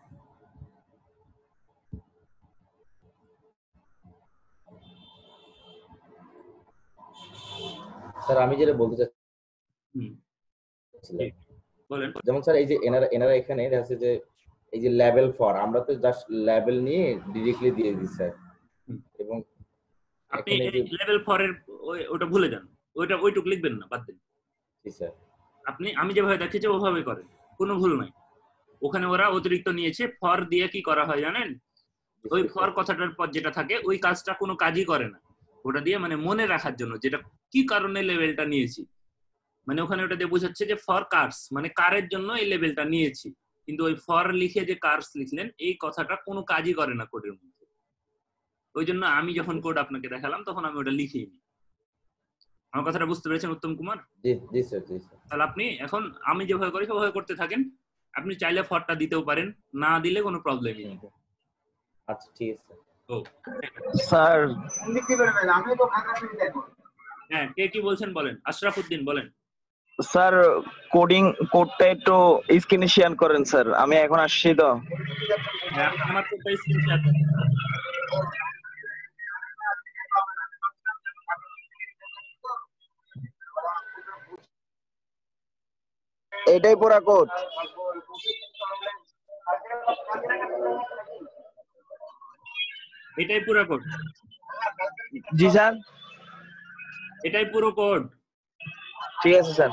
স্যার আমি যেটা বলতে চাচ্ছিলাম, বলেন। যেমন স্যার এই যে এনারা এখানে আছে যে এই যে লেভেল ফর, আমরা তো জাস্ট লেভেল নিয়ে ডিরেক্টলি দিয়ে দিই স্যার। এবং আপনি এখানে যে লেভেল 4 এর ওটা ভুলে যান, ওইটুকু লিখবেন না, বাদ দিন। জি স্যার, আমি যেভাবে দেখিয়েছি ওভাবে করেন, কোনো ভুল নাই। ওখানে ওরা অতিরিক্ত নিয়েছে, ফর দিয়ে কি করা হয় জানেন? ওই ফর কথাটার পর যেটা থাকে ওই কাজটা কোনো কাজই করে না। ওটা দিয়ে মানে মনে রাখার জন্য, যেটা কি কারণে লেভেলটা নিয়েছি, মানে ওখানে ওটা দিয়ে বোঝাচ্ছে যে ফর কার্স, মানে কারের জন্য এই লেভেলটা নিয়েছি। কিন্তু ওই ফর লিখে যে কার্স লিখলেন, এই কথাটা কোনো কাজই করে না কোডের মধ্যে। ওই জন্য আমি যখন কোড আপনাকে দেখালাম তখন আমি ওটা লিখেই নি। আমার কথাটা বুঝতে পেরেছেন উত্তম কুমার? জি জি স্যার, জি স্যার। তাহলে আপনি এখন আমি যেভাবে করি সেভাবে করতে থাকেন। আপনি চাইলে ফরটা দিতেও পারেন, না দিলে কোনো প্রবলেমই নেই। আচ্ছা ঠিক আছে ও স্যার হ্যাঁ, কে কি বলছেন বলেন। আশরাফ উদ্দিন বলেন। স্যার কোডটা একটু স্ক্রিনে শেয়ার করেন স্যার, আমি এখন আসছি তো। হ্যাঁ, আপনি আমার কোডটা স্ক্রিন শেয়ার করেন। এটাই পুরা কোড? এটাই পুরো কোড। জি স্যার, এটাই পুরো কোড। ঠিক আছে স্যার।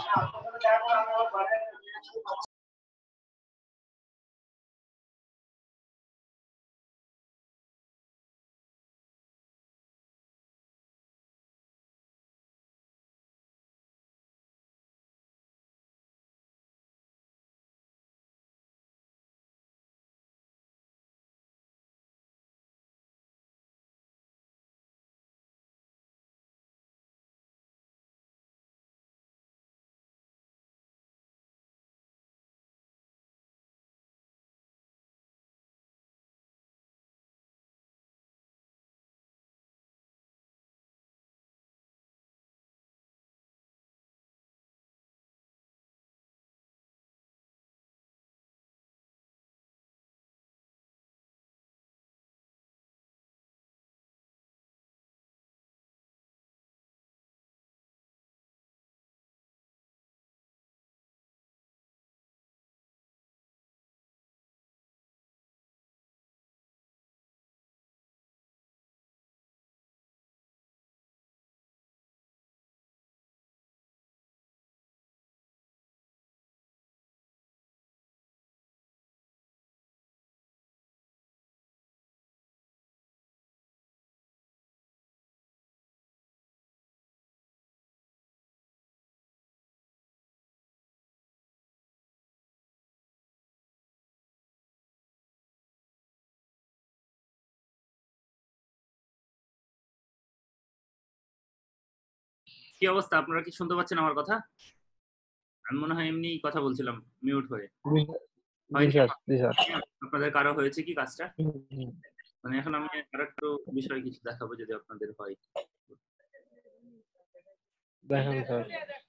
কি অবস্থা, আপনারা কি শুনতে পাচ্ছেন আমার কথা? আমি মনে হয় এমনি কথা বলছিলাম মিউট হয়ে। জি স্যার, জি স্যার। আপনাদের কারো হয়েছে কি কাজটা? মানে এখন আমি আরেকটু বিষয় কিছু দেখাবো যদি আপনাদের হয়। দেখেন স্যার।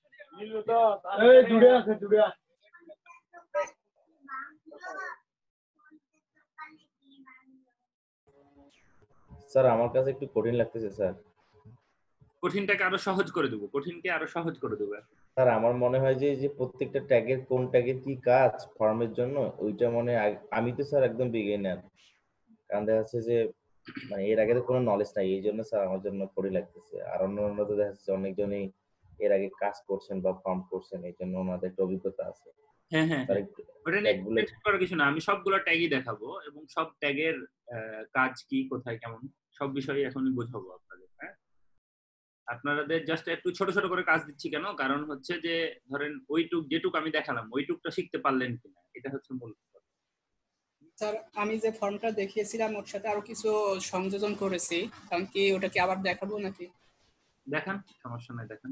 স্যার আমার কাছে একটু কঠিন লাগতেছে স্যার। কঠিনটাকে আরো সহজ করে দেবো, কঠিনকে আরো সহজ করে দেবো। স্যার আমার মনে হয় যে যে প্রত্যেকটা ট্যাগের কোন ট্যাগের কি কাজ ফর্মের জন্য ওইটা আমি তো স্যার একদম বিগিনার, কারণ দেখা যাচ্ছে যে মানে এর আগে তো কোনো নলেজ নাই, এই জন্য স্যার আমার জন্য কঠিন লাগতেছে। আর অন্য তো দেখা যাচ্ছে অনেকজনই এর আগে কাজ করছেন বা ফর্ম করছেন, এই জন্য ওনাদের একটা অভিজ্ঞতা আছে। হ্যাঁ হ্যাঁ, স্যার একটু ওটা নিয়ে টেনশন করার কিছু না, আমি সবগুলো ট্যাগই দেখাবো এবং সব ট্যাগের কাজ কি, কোথায়, কেমন, সব বিষয়ে এখনই বোঝাবো আপনাদের। হ্যাঁ, আপনাদের জাস্ট একটু ছোট ছোট করে কাজ দিচ্ছি কেন, কারণ হচ্ছে যে ধরেন যেটুক আমি দেখালাম ওইটুকটা শিখতে পারলেন কিনা, এটা হচ্ছে মূল। স্যার আমি যে ফর্মটা দেখিয়েছিলাম ওর সাথে আরো কিছু সংযোজন করেছি, কারণ কি ওটা কি আবার দেখাবো নাকি? দেখান, সমস্যা নাই, দেখান।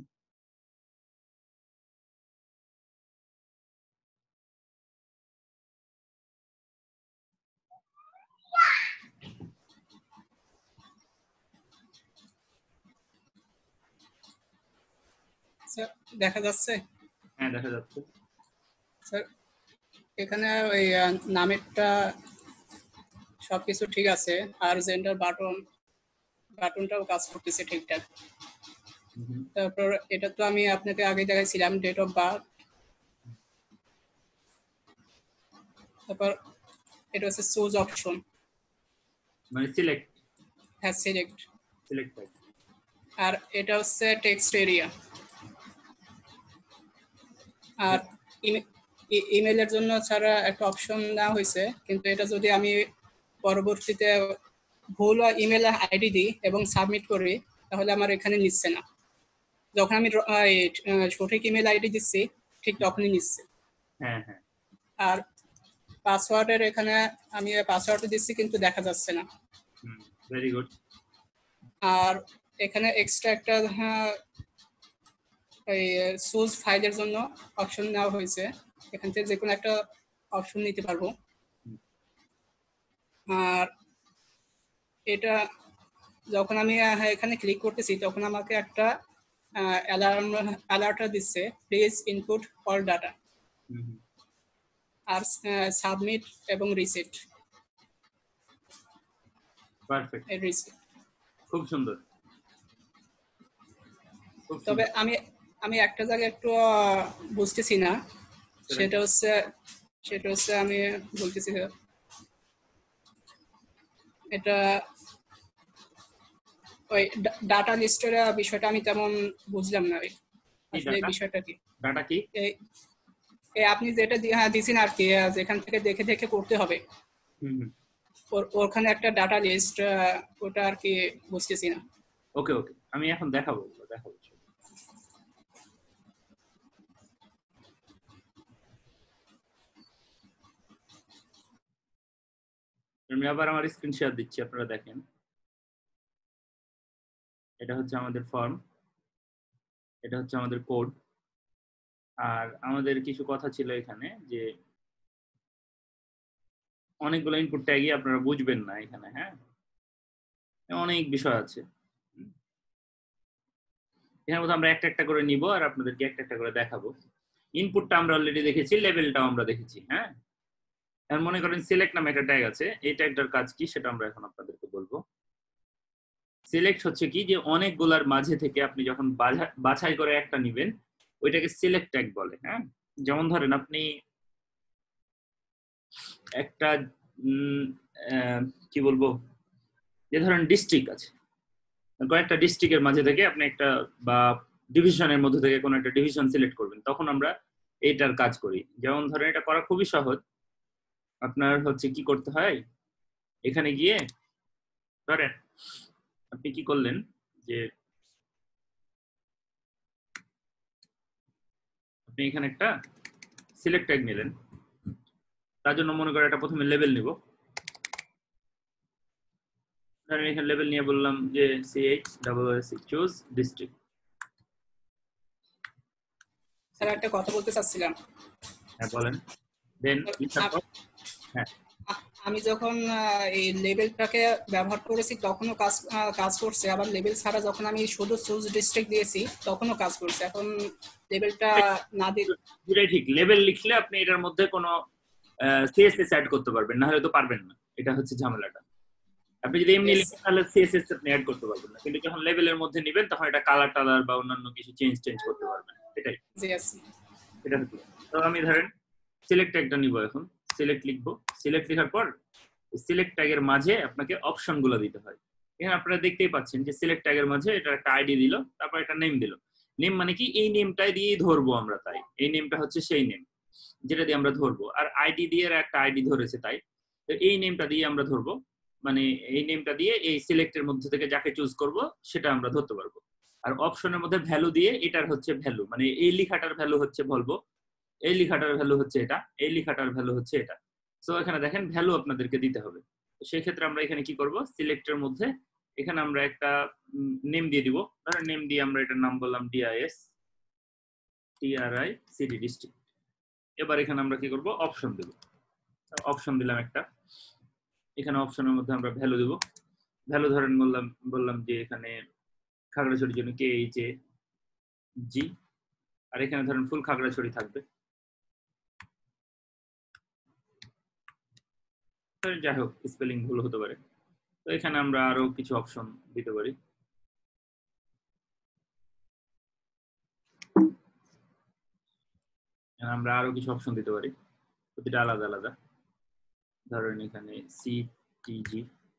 স্যার দেখা যাচ্ছে? হ্যাঁ দেখা যাচ্ছে। স্যার এখানে ওই নামেরটা সবকিছু ঠিক আছে, আর জেন্ডার বাটনটাও কাজ করতেছে ঠিকঠাক। তারপর এটা তো আমি আপনাকে আগে দেখাইছিলাম, ডেট অফ বার্থ। তারপর এটা হচ্ছে চুজ অপশন, মানে সিলেক্ট। হ্যাঁ সিলেক্ট। সিলেক্ট। আর এটা হচ্ছে টেক্সট এরিয়া। আর ইমেলের জন্য ছাড়া একটা অপশন দেওয়া হয়েছে, কিন্তু এটা যদি আমি পরবর্তীতে ভুল ইমেল আইডি দিই এবং সাবমিট করি তাহলে আমার এখানে নিচ্ছে না। যখন আমি সঠিক ইমেল আইডি দিচ্ছি ঠিক তখনই নিচ্ছে। হ্যাঁ হ্যাঁ। আর পাসওয়ার্ডের এখানে আমি পাসওয়ার্ড দিচ্ছি কিন্তু দেখা যাচ্ছে না। Very good. আর এখানে এক্সট্রা একটা এই চুজ ফাইলের জন্য অপশন নেওয়া হয়েছে, এখান থেকে যে কোনো একটা অপশন নিতে পারবো। আর এটা যখন আমি এখানে ক্লিক করতেছি তখন আমাকে একটা অ্যালার্ট দিচ্ছে, প্লিজ ইনপুট অল ডাটা। আর সাবমিট এবং রিসেট। পারফেক্ট, রিসেট খুব সুন্দর। তবে আমি একটা জায়গায় একটু বুঝতেছি না, সেটা হচ্ছে আমি বলতেছি এটা ওই ডাটা লিস্টের বিষয়টা আমি তেমন বুঝলাম না। আসলে এই বিষয়টা কি? ডাটা কি? এই আপনি যেটা দিয়েছেন আর কি, যেখান থেকে দেখে দেখে করতে হবে, ওখানে একটা ডাটা লিস্ট, ওটা আর কি বুঝতেছি না। ওকে ওকে, আমি এখন দেখাবো। আমি আবার আমার স্ক্রিন শেয়ার দিচ্ছি, আপনারা দেখেন। এটা হচ্ছে আমাদের ফর্ম, এটা হচ্ছে আমাদের কোড। আর আমাদের কিছু কথা ছিল এখানে, যে অনেকগুলো ইনপুট ট্যাগই আপনারা বুঝবেন না এখানে। হ্যাঁ, অনেক বিষয় আছে। এখানে মধ্যে আমরা একটা একটা করে নিব আর আপনাদেরকে একটা একটা করে দেখাবো। ইনপুটটা আমরা অলরেডি দেখেছি, লেভেলটাও আমরা দেখেছি। হ্যাঁ, এখন মনে করেন সিলেক্ট নামে একটা ট্যাগ আছে, এই ট্যাগটার কাজ কি সেটা আমরা এখন আপনাদেরকে বলবো। সিলেক্ট হচ্ছে কি, যে অনেকগুলার মাঝে থেকে আপনি যখন বাছাই করে একটা নিবেন ওইটাকে সিলেক্ট ট্যাগ বলে। হ্যাঁ, যেমন ধরেন আপনি একটা কি বলবো, যে ধরেন ডিস্ট্রিক্ট আছে, কয়েকটা ডিস্ট্রিক্টের মাঝে থেকে আপনি একটা বা ডিভিশনের মধ্যে থেকে কোনো একটা ডিভিশন সিলেক্ট করবেন, তখন আমরা এইটার কাজ করি। যেমন ধরেন এটা করা খুবই সহজ। আপনার হচ্ছে কি করতে হয়, এখানে গিয়ে ধরেন আপনি কি করলেন, যে আপনি এখানে একটা সিলেক্ট ট্যাগ নিলেন, তার জন্য মনে করেন একটা প্রথমে লেভেল নিব। ধরেন এখানে লেভেল নিয়ে বললাম যে CH চুজ ডিস্ট্রিক্ট। স্যার একটা কথা বলতে চাচ্ছিলাম। হ্যাঁ বলেন। দেন হ্যাঁ আমি যখন এই লেভেলটাকে ব্যবহার করেছি তখনও কাজ করছে, আবার লেভেল ছাড়া যখন আমি শুধু চুজ ডিস্ট্রিক্ট দিয়েছি তখনও কাজ করছে। এখন লেভেলটা না দিয়ে দুটাই ঠিক। লেভেল লিখলে আপনি এটার মধ্যে কোনো সিএসএস অ্যাড করতে পারবেন, না হলে তো পারবেন না, এটা হচ্ছে ঝামেলাটা। আপনি যদি এমনি লিখেন তাহলে সিএসএস আপনি অ্যাড করতে পারবেন না, কিন্তু যখন লেভেলের মধ্যে নেবেন তখন এটা কালার টালার বা অন্যান্য কিছু চেঞ্জ করতে পারবেন। এটাই এটা হচ্ছে। তো আমি ধরেন সিলেক্ট ট্যাগটা নিব, এখন সিলেক্ট লিখবো। সিলেক্ট লেখার পর সিলেক্ট ট্যাগের মাঝে আপনাকে অপশনগুলো দিতে হয়। এখানে আপনারা দেখতেই পাচ্ছেন যে সিলেক্ট ট্যাগের মাঝে এটা একটা আইডি দিল, তারপর একটা নেম দিল। নেম মানে কি, এই নেমটাই দিয়েই ধরবো আমরা, তাই এই নেমটা হচ্ছে সেই নেম যেটা দিয়ে আমরা ধরবো। আর আইডি দিয়ে একটা আইডি ধরেছে, তাই তো এই নেমটা দিয়ে আমরা ধরবো, মানে এই নেমটা দিয়ে এই সিলেক্টের মধ্যে থেকে যাকে চুজ করব সেটা আমরা ধরতে পারবো। আর অপশনের মধ্যে ভ্যালু দিয়ে এটার হচ্ছে ভ্যালু, মানে এই লেখাটার ভ্যালু হচ্ছে বলবো, এই লেখাটার ভ্যালু হচ্ছে এটা, এই লেখাটার ভ্যালু হচ্ছে এটা। সো এখানে দেখেন ভ্যালু আপনাদেরকে দিতে হবে। সেই ক্ষেত্রে আমরা এখানে কি করব, সিলেক্টের মধ্যে এখানে আমরা একটা নেম দিয়ে দিব। ধরেন নেম দিয়ে আমরা এটার নাম বললাম ডিআইএস টিআরআই সিটি ডিস্ট্রিক্ট। এবার এখানে আমরা কি করব, অপশন দেব। অপশন দিলাম একটা, এখানে অপশনের মধ্যে আমরা ভ্যালু দেব। ভ্যালু ধরেন বললাম যে এখানে খাগড়াছড়ির জন্য KHAG, আর এখানে ধরেন ফুল খাগড়াছড়ি থাকবে। যাই হোক স্পেলিং ভুল হতে পারে, তো এখানে আমরা আরো কিছু অপশন দিতে পারি। আমরা আরো কিছু অপশন দিতে পারি, প্রতিটা আলাদা আলাদা। ধরেন এখানে CTG,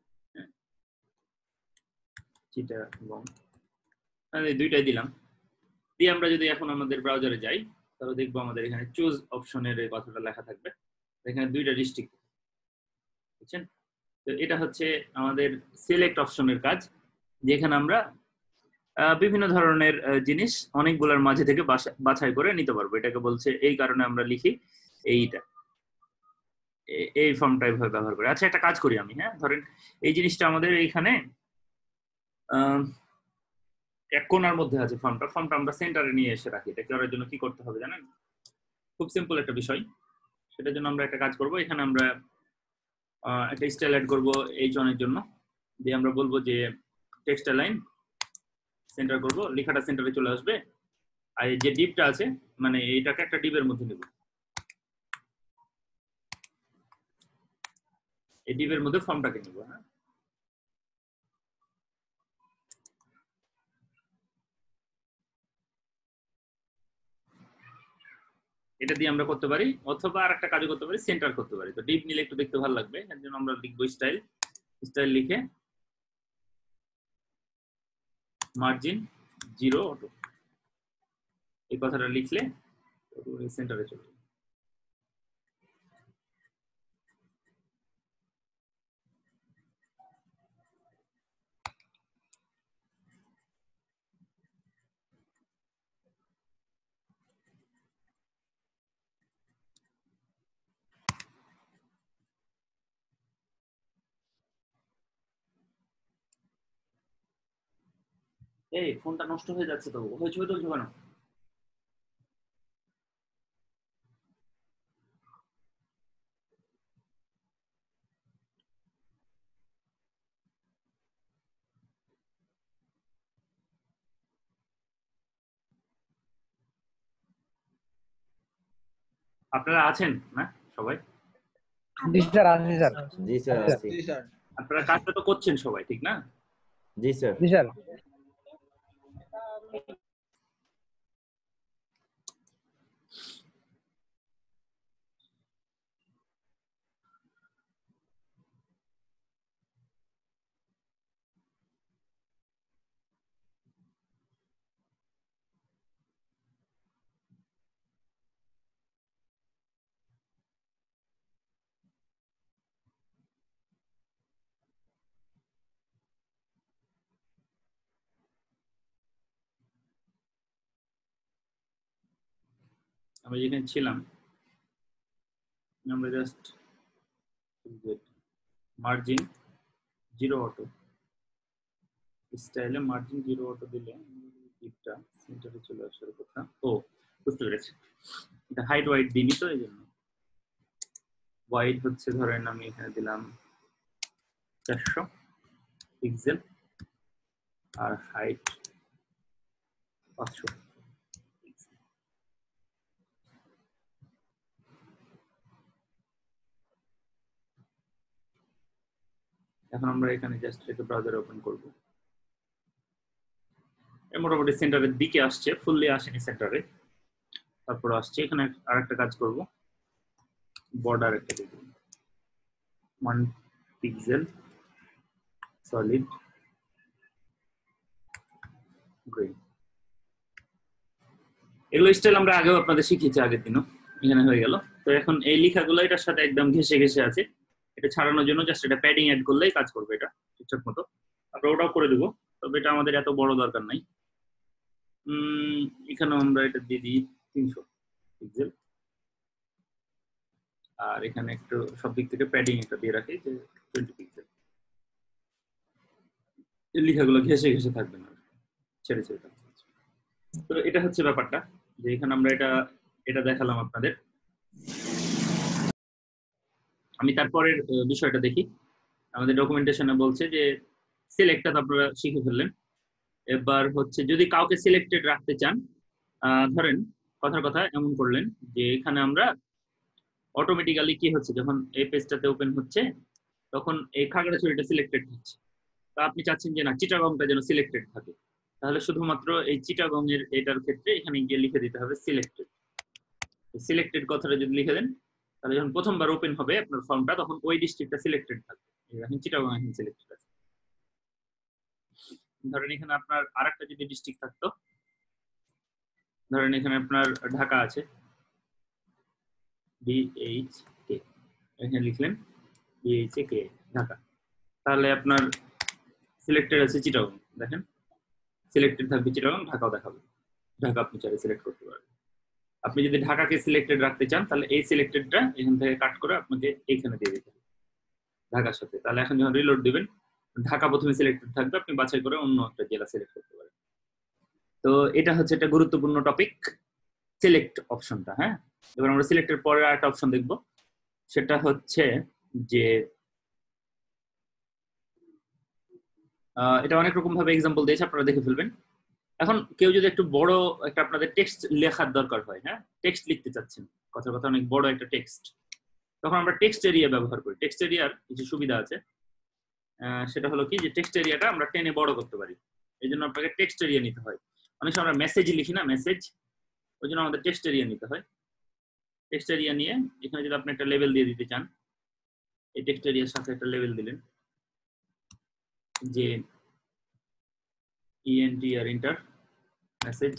চিটাগং, দুইটাই দিলাম। দিয়ে আমরা যদি এখন আমাদের ব্রাউজারে যাই তাহলে দেখবো আমাদের এখানে চুজ অপশনের এই কথাটা লেখা থাকবে। এখানে দুইটা ডিস্ট্রিক্ট, বুঝছেন? তো এটা হচ্ছে আমাদের সিলেক্ট অপশনের কাজ, যেখানে আমরা বিভিন্ন ধরনের জিনিস অনেকগুলোর মাঝে থেকে বাছাই করে নিতে পারবো। এটাকে বলছে, এই কারণে আমরা লিখি এইটা, এই ফর্মটা এইভাবে ব্যবহার করি। আচ্ছা একটা কাজ করি আমি, হ্যাঁ ধরেন এই জিনিসটা আমাদের এইখানে এক কোণার মধ্যে আছে ফর্মটা আমরা সেন্টারে নিয়ে এসে রাখি। এটা করার জন্য কি করতে হবে জানেন? খুব সিম্পল একটা বিষয়। সেটার জন্য আমরা একটা কাজ করব, এখানে আমরা একটা স্টাইল অ্যাড করব H1 এর জন্য। দিয়ে আমরা বলবো যে টেক্সট লাইন সেন্টার করব, লেখাটা সেন্টারে চলে আসবে। আর এই যে ডিপটা আছে, মানে এইটাকে একটা ডিপের মধ্যে নেব, এই ডিপের মধ্যে ফর্মটাকে নেব। হ্যাঁ এটা দিয়ে আমরা করতে পারি, অথবা আর একটা কাজও করতে পারি, সেন্টার করতে পারি। তো ডিপ নিলে একটু দেখতে ভালো লাগবে, এর জন্য আমরা লিখবো স্টাইল লিখে মার্জিন 0 অটো, এই কথাটা লিখলে সেন্টারে চলে যাবে। এই ফোনটা নষ্ট হয়ে যাচ্ছে, তো হয়েছে তুলছো কেন? আপনারা আছেন না সবাই? জি স্যার, আছি স্যার। জি স্যার আছি। আপনারা কাজটা তো করছেন সবাই, ঠিক না? জি স্যার। জি স্যার। আমরা যেখানে ছিলাম আমরা জাস্ট মার্জিন 0 অটো, স্টাইলে মার্জিন 0 অটো দিলে ডিপটা সেন্টারে চলে আসার কথা। ও বুঝতে পেরেছি। আছে, এটা হাইট ওয়াইড দিনই তো এই জন্য। ওয়াইড হচ্ছে ধরেন আমি এখানে দিলাম 400 পিক্সেল আর হাইট 500। এখন আমরা এখানে জাস্ট একটা ব্রাউজার ওপেন করব। মোটামুটি সেন্টারের দিকে আসছে, ফুললি আসেনি সেন্টারে, তারপর আসছে। এখানে আরেকটা কাজ করব, বর্ডার একটা দিব 1 পিক্সেল সলিড গ্রিন। এগুলো স্টাইল আমরা আগেও আপনাদের শিখিয়েছি, আগের দিনও এখানে হয়ে গেল। তো এখন এই লেখাগুলো এটার সাথে একদম ঘেসে ঘেসে আছে, এটা ছাড়ানোর জন্য জাস্ট এটা প্যাডিং অ্যাড করলেই কাজ করবে এটা ঠিকঠাক মতো। আমরা ওটাও করে দেবো, তবে এটা আমাদের এত বড় দরকার নাই। এখানে আমরা এটা দিয়ে দিই 300 পিক্সেল, আর এখানে একটু সব দিক থেকে প্যাডিং একটা দিয়ে রাখি যে 20 পিক্সেল। এই লেখাগুলো ঘেসে ঘেসে থাকবে না, ছেড়ে ছেড়ে থাকবে। তো এটা হচ্ছে ব্যাপারটা, যে এখানে আমরা এটা দেখালাম আপনাদের। আমি তারপরের বিষয়টা দেখি। আমাদের ডকুমেন্টেশনে বলছে যে সিলেক্টটা আপনারা শিখে ফেললেন। এবার হচ্ছে যদি কাউকে সিলেক্টেড রাখতে চান, ধরেন কথার কথা এমন করলেন যে এখানে আমরা অটোমেটিক্যালি কি হচ্ছে, যখন এই পেজটাতে ওপেন হচ্ছে তখন এই খাগড়াছড়িটা সিলেক্টেড হচ্ছে। তা আপনি চাচ্ছেন যে না, চিটাগংটা যেন সিলেক্টেড থাকে, তাহলে শুধুমাত্র এই চিটাগং এর এটার ক্ষেত্রে এখানে গিয়ে লিখে দিতে হবে সিলেক্টেড। সিলেক্টেড কথাটা যদি লিখে দেন, তাহলে যখন প্রথমবার ওপেন হবে আপনার ফর্মটা, তখন ওই ডিস্ট্রিক্টটা সিলেক্টেড থাকবে। এখন চিটাগং এখন সিলেক্টেড আছে। ধরেন এখানে আপনার আরেকটা যদি ডিস্ট্রিক্ট থাকতো, ধরেন এখানে আপনার ঢাকা আছে, DHK, এখানে লিখলেন DHK ঢাকা, তাহলে আপনার সিলেক্টেড আছে চিটাগং। দেখেন সিলেক্টেড থাকবে চিটাগং, ঢাকাও দেখাবে। ঢাকা আপনি চাইলে সিলেক্ট করতে পারেন। আপনি যদি ঢাকাকে সিলেক্টেড রাখতে চান, তাহলে এই সিলেক্টেডটা এখান থেকে কাট করে আপনাকে এইখানে দিয়ে দিতে হবে ঢাকার সাথে। তাহলে এখন যখন রিলোড দিবেন, ঢাকা প্রথমে সিলেক্টেড থাকবে, আপনি বাছাই করে অন্য একটা জেলা সিলেক্ট করতে পারেন। তো এটা হচ্ছে একটা গুরুত্বপূর্ণ টপিক, সিলেক্ট অপশনটা। হ্যাঁ, এবার আমরা সিলেক্টের পরে আরেকটা অপশন দেখব, সেটা হচ্ছে যে এটা অনেক রকম ভাবে এক্সাম্পল দিয়েছে, আপনারা দেখে ফেলবেন। এখন কেউ যদি একটু বড় একটা আপনাদের টেক্সট লেখার দরকার হয়, হ্যাঁ, টেক্সট লিখতে চাচ্ছেন, কথার কথা অনেক বড় একটা টেক্সট, তখন আমরা টেক্সট এরিয়া ব্যবহার করি। টেক্সট এরিয়ার কিছু সুবিধা আছে, সেটা হলো কি যে টেক্সট এরিয়াটা আমরা টেনে বড় করতে পারি। এই জন্য আপনাকে টেক্সট এরিয়া নিতে হয়। অনেক সময় আমরা মেসেজ লিখি না, মেসেজ, ওই জন্য আমাদের টেক্সট এরিয়া নিতে হয়। টেক্সট এরিয়া নিয়ে এখানে যদি আপনি একটা লেভেল দিয়ে দিতে চান, এই টেক্সট এরিয়ার সাথে একটা লেভেল দিলেন যে ENT আর ইন্টার মেসেজ।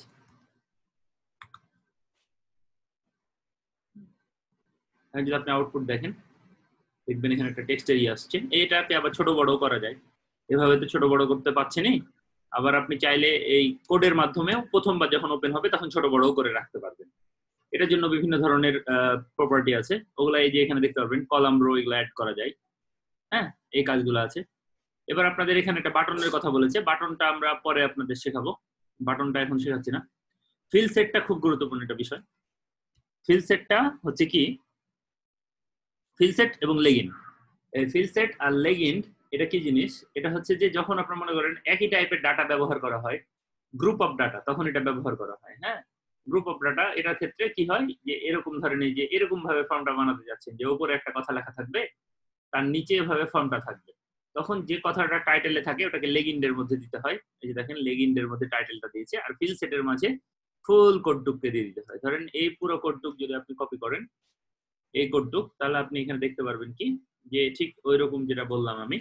যদি আপনি আউটপুট দেখেন, দেখবেন এখানে একটা টেক্সট এরিয়া আসছে। এইটাকে আবার ছোট বড় করা যায়, এভাবে তো ছোট বড় করতে পারছেনই। আবার আপনি চাইলে এই কোডের মাধ্যমেও প্রথমবার যখন ওপেন হবে তখন ছোট বড় করে রাখতে পারবেন। এটার জন্য বিভিন্ন ধরনের প্রপার্টি আছে, ওগুলা এই যে এখানে দেখতে পারবেন, কলাম রো এগুলো অ্যাড করা যায়। হ্যাঁ, এই কাজগুলো আছে। এবার আপনাদের এখানে একটা বাটনের কথা বলেছে, বাটনটা আমরা পরে আপনাদের শেখাবো, বাটনটা এখন শেখাচ্ছি না। ফিল সেটটা খুব গুরুত্বপূর্ণ একটা বিষয়। ফিল সেটটা হচ্ছে কি, ফিল সেট এবং লেগিন, এই ফিল সেট আর লেগিন এটা কি জিনিস? এটা হচ্ছে যে যখন আপনারা মনে করেন একই টাইপের ডাটা ব্যবহার করা হয়, গ্রুপ অফ ডাটা, তখন এটা ব্যবহার করা হয়। হ্যাঁ, গ্রুপ অফ ডাটা, এটার ক্ষেত্রে কি হয় যে এরকম ধরনের, যে এরকম ভাবে ফর্মটা বানাতে যাচ্ছেন, যে উপরে একটা কথা লেখা থাকবে, তার নিচে এভাবে ফর্মটা থাকবে, তখন যে কথাটা টাইটেলে থাকে ওটাকে লেগিন্ডের মধ্যে দিতে হয়। এই যে দেখেন লেগিন্ডের মধ্যে টাইটেলটা দিয়েছে, আর ফিল সেটের মাঝে ফুল কোডটুককে দিয়ে দিতে হয়। ধরেন এই পুরো কোডটুক যদি আপনি কপি করেন, এই কোডটুক, তাহলে আপনি এখানে দেখতে পারবেন কি যে ঠিক ওই রকম যেটা বললাম আমি,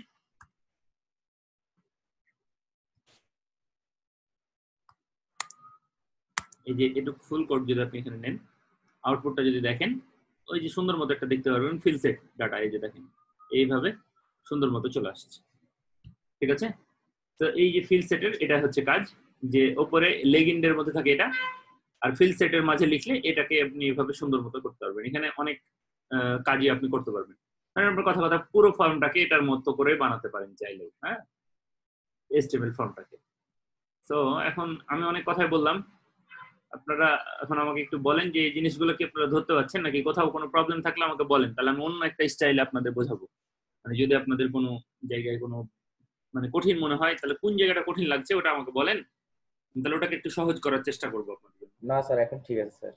এই যে এটুক ফুল কোড যদি আপনি এখানে নেন, আউটপুটটা যদি দেখেন, ওই যে সুন্দর মতো একটা দেখতে পারবেন ফিল সেট ডাটা, এই যে দেখেন এইভাবে সুন্দর মতো চলে আসছে। ঠিক আছে, তো এই যে ফিল সেটের এটা হচ্ছে কাজ, যে উপরে লেগিন্ডের মধ্যে থাকে এটা, আর ফিল সেটের মাঝে লিখলে এটাকে আপনি এভাবে সুন্দর মতো করতে পারবেন। এখানে অনেক কাজই আপনি করতে পারবেন। আপনার কথা পুরো ফর্মটাকে এটার মতো করে বানাতে পারেন চাইলেও, হ্যাঁ, HTML ফর্মটাকে। তো এখন আমি অনেক কথাই বললাম, আপনারা এখন আমাকে একটু বলেন যে এই জিনিসগুলো কি আপনারা ধরতে পারছেন নাকি কোথাও কোনো প্রবলেম থাকলে আমাকে বলেন, তাহলে আমি অন্য একটা স্টাইলে আপনাদের বোঝাবো। মানে যদি আপনাদের কোনো জায়গায় কোনো মানে কঠিন মনে হয়, তাহলে কোন জায়গাটা কঠিন লাগছে ওটা আমাকে বলেন, তাহলে ওটাকে একটু সহজ করার চেষ্টা করবো আপনাদের। না স্যার এখন ঠিক আছে স্যার,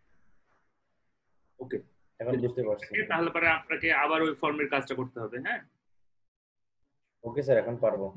ওকে, এখন বুঝতে পারছি। তাহলে পরে আপনাকে আবার ওই ফর্মের কাজটা করতে হবে। হ্যাঁ, ওকে স্যার, এখন পারবো।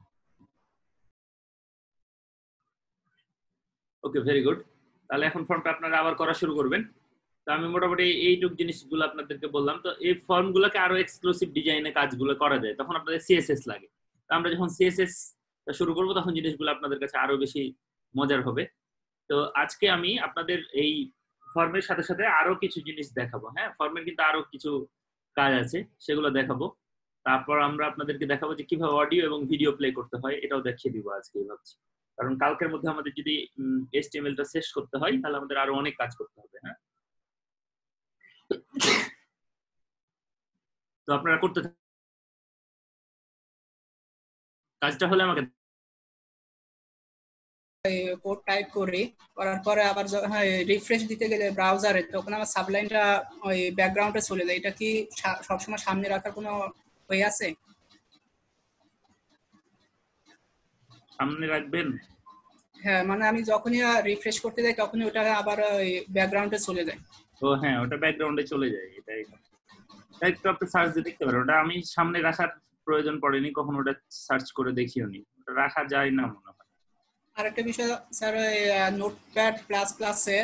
Okay, very good. তাহলে এখন ফর্মটা আপনারা আবার করা শুরু করবেন। তো আমি মোটামুটি এইটুক জিনিসগুলো আপনাদেরকে বললাম। তো এই ফর্মগুলোকে আরো এক্সক্লুসিভ ডিজাইনে কাজগুলো করা যায়, তখন আপনাদের সিএসএস লাগে। তো আমরা যখন সিএসএস শুরু করব তখন জিনিসগুলো আপনাদের কাছে আরো বেশি মজার হবে। তো আজকে আমি আপনাদের এই ফর্মের সাথে সাথে আরো কিছু জিনিস দেখাবো। হ্যাঁ, ফর্মের কিন্তু আরো কিছু কাজ আছে, সেগুলো দেখাবো। তারপর আমরা আপনাদেরকে দেখাবো যে কিভাবে অডিও এবং ভিডিও প্লে করতে হয়, এটাও দেখিয়ে দিব আজকে ভাবছি। কারণ কালকের মধ্যে আমাদের যদি HTML-টা শেষ করতে হয় তাহলে আমাদের আরো অনেক কাজ করতে হবে। হ্যাঁ, তো আপনারা করতে কাজটা হলে আমাকে কোড টাইপ করি, করার পরে আবার রিফ্রেশ দিতে গেলে ব্রাউজারে, তখন আমার সাবলাইনটা ওই ব্যাকগ্রাউন্ডে চলে যায়। এটা কি সবসময় সামনে রাখার কোনো ওয়ে আছে? সামনে রাখবেন? হ্যাঁ, মানে আমি যখনই রিফ্রেশ করতে যাই তখনই ওটা আবার ওই ব্যাকগ্রাউন্ডে চলে যায়। ও হ্যাঁ, ওটা ব্যাকগ্রাউন্ডে চলে যায়। এটাই একটু আপনি সার্চ দিয়ে দেখতে পারেন। ওটা আমি সামনে রাখার প্রয়োজন পড়েনি, কখন ওটা সার্চ করে দেখিওনি, ওটা রাখা যায় না মনে হয়। আরেকটা বিষয় স্যার, নোটপ্যাড প্লাস প্লাসে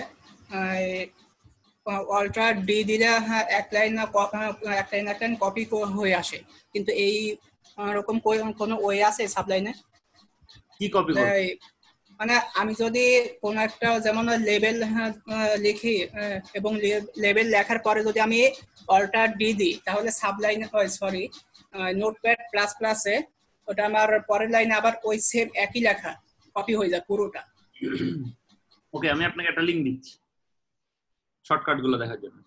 অল্ট্রা ডি দিলে এক লাইন কপি হয়ে আসে, কিন্তু এই রকম কোনো ওয়ে আছে সাবলাইনে? কি কপি করব? মানে আমি যদি কোন একটা যেমন লেবেল লিখি এবং লেবেল লেখার পরে যদি আমি অল্টার ডি দিই, তাহলে সাবলাইনে সরি নোটপ্যাড প্লাস প্লাসে ওটা আমার পরের লাইনে আবার ওই সেম একই লেখা কপি হয়ে যায় পুরোটা। ওকে, আমি আপনাকে একটা লিংক দিচ্ছি শর্টকাট গুলো দেখার জন্য।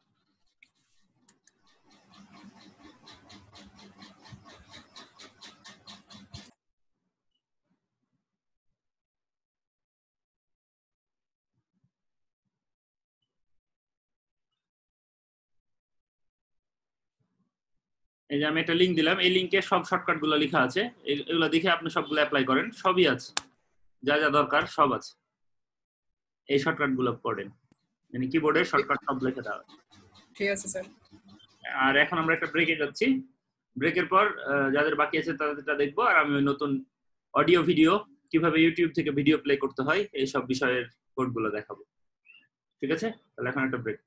এই যে আমি একটা লিংক দিলাম, এই লিংকে সব শর্টকাট গুলো লেখা আছে, এগুলো দেখে আপনি সবগুলো অ্যাপ্লাই করেন, সবই আছে, যা যা দরকার সব আছে। এই শর্টকাট গুলো পড়েন, মানে কিবোর্ডের শর্টকাট সব লিখে দেওয়া। ঠিক আছে স্যার। আর এখন আমরা একটা ব্রেকে যাচ্ছি, ব্রেকের পর যাদের বাকি আছে তাদেরটা দেখবো, আর আমি ওই নতুন অডিও ভিডিও কিভাবে ইউটিউব থেকে ভিডিও প্লে করতে হয় এই সব বিষয়ের কোডগুলো দেখাবো। ঠিক আছে, তাহলে এখন একটা ব্রেক।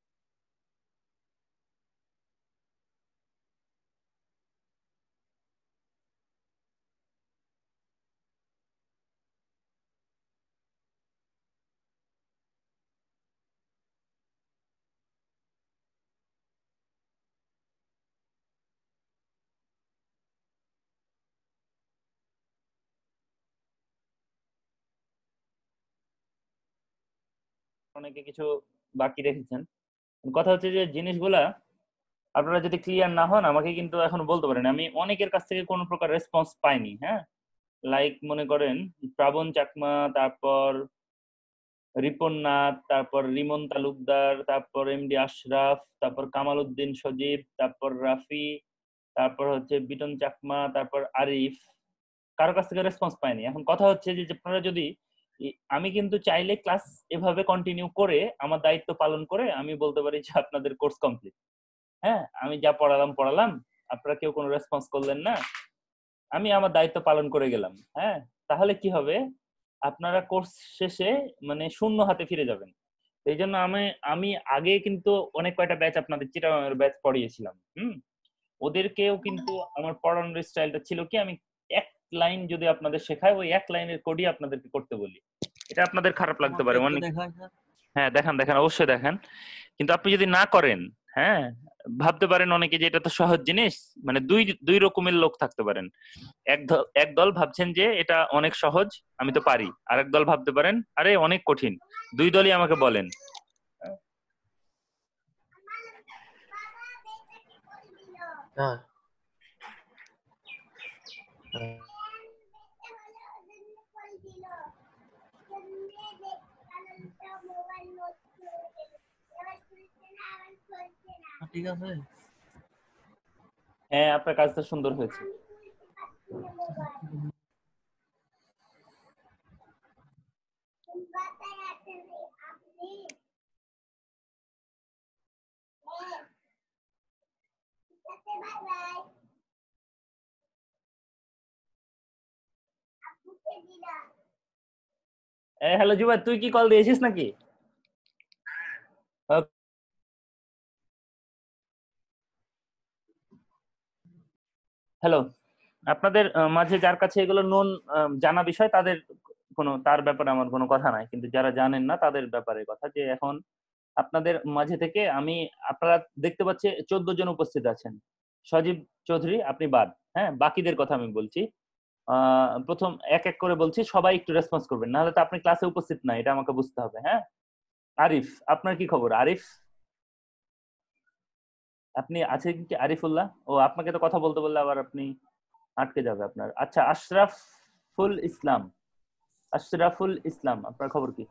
অনেকে কিছু বাকি রেখেছেন। কথা হচ্ছে যে জিনিসগুলা আপনারা যদি ক্লিয়ার না হন আমাকে কিন্তু এখন বলতে পারেন, আমি অনেকের কাছ থেকে কোনো প্রকার রেসপন্স পাইনি। হ্যাঁ, লাইক মনে করেন প্রাবণ চাকমা, তারপর রিপন নাথ, তারপর রিমন তালুকদার, তারপর এমডি আশরাফ, তারপর কামাল উদ্দিন সজীব, তারপর রাফি, তারপর হচ্ছে বিটন চাকমা, তারপর আরিফ, কারো কাছ থেকে রেসপন্স পাইনি। এখন কথা হচ্ছে যে আপনারা যদি আমি কিন্তু চাইলে ক্লাস এভাবে কন্টিনিউ করে আমার দায়িত্ব পালন করে আমি বলতে পারি যে আপনাদের কোর্স কমপ্লিট। হ্যাঁ, আমি যা পড়ালাম, আপনারা কেউ কোনো রেসপন্স করলেন না, আমি আমার দায়িত্ব পালন করে গেলাম। হ্যাঁ, তাহলে কি হবে, আপনারা কোর্স শেষে মানে শূন্য হাতে ফিরে যাবেন। এই জন্য আমি আগে কিন্তু অনেক কয়টা ব্যাচ আপনাদের চিটাগাংয়ের ব্যাচ পড়িয়েছিলাম। ওদেরকেও কিন্তু আমার পড়ানোর স্টাইলটা ছিল কি, আমি এক লাইন যদি আপনাদের শেখাই ওই এক লাইনের কোডই আপনাদেরকে করতে বলি। এটা আপনাদের খারাপ লাগতে পারে অনেক। হ্যাঁ, দেখেন অবশ্যই দেখেন, কিন্তু আপনি যদি না করেন, হ্যাঁ, ভাবতে পারেন অনেকে যে এটা তো সহজ জিনিস, মানে দুই রকমের লোক থাকতে পারেন। এক দল ভাবছেন যে এটা অনেক সহজ, আমি তো পারি, আর এক দল ভাবতে পারেন আরে অনেক কঠিন। দুই দলই আমাকে বলেন। ঠিক আছে? হ্যাঁ, আপনার কাজটা সুন্দর হয়েছে। হ্যালো জুবাই, তুই কি কল দিয়েছিস নাকি? হ্যালো, আপনাদের মাঝে যার কাছে এগুলো নোন জানা বিষয় তাদের তার ব্যাপারে আমার কোনো কথা নাই, কিন্তু যারা জানেন না তাদের ব্যাপারে কথা। যে এখন আপনাদের মাঝে থেকে আপনারা দেখতে পাচ্ছি 14 জন উপস্থিত আছেন। সজীব চৌধুরী আপনি বাদ, হ্যাঁ, বাকিদের কথা আমি বলছি। প্রথম এক এক করে বলছি, সবাই একটু রেসপন্স করবেন, নাহলে তো আপনি ক্লাসে উপস্থিত না, এটা আমাকে বুঝতে হবে। হ্যাঁ, আরিফ, আপনার কি খবর? আরিফ, আপনি আছেন কি? আরিফুল্লাহ, ও আপনাকে তো কথা বলতে বললে আবার আপনি আটকে যাবে আপনার। আচ্ছা, আশরাফুল ইসলাম, আশরাফুল ইসলাম, আপনার খবর কি?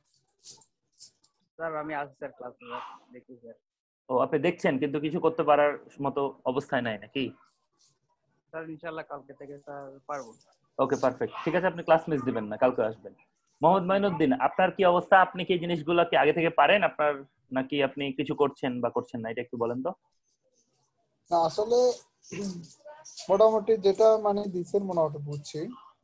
স্যার আমি আছি স্যার, ক্লাস দেখি স্যার। ও, আপনি দেখছেন কিন্তু কিছু করতে পারার মতো অবস্থায় নাই নাকি? স্যার ইনশাআল্লাহ কালকে থেকে স্যার পারবো। ওকে, পারফেক্ট, ঠিক আছে, আপনি ক্লাস মিস দিবেন না, কালকে আসবেন। মোহাম্মদ মাইনুদ্দিন, আপনার কি অবস্থা? আপনি কি জিনিসগুলো কি আগে থেকে পারেন আপনার, নাকি আপনি কিছু করছেন বা করছেন না, এটা একটু বলেন তো। না, আসলে মোটামুটি যেটা মানে দিচ্ছেন মোটামুটি বুঝছি।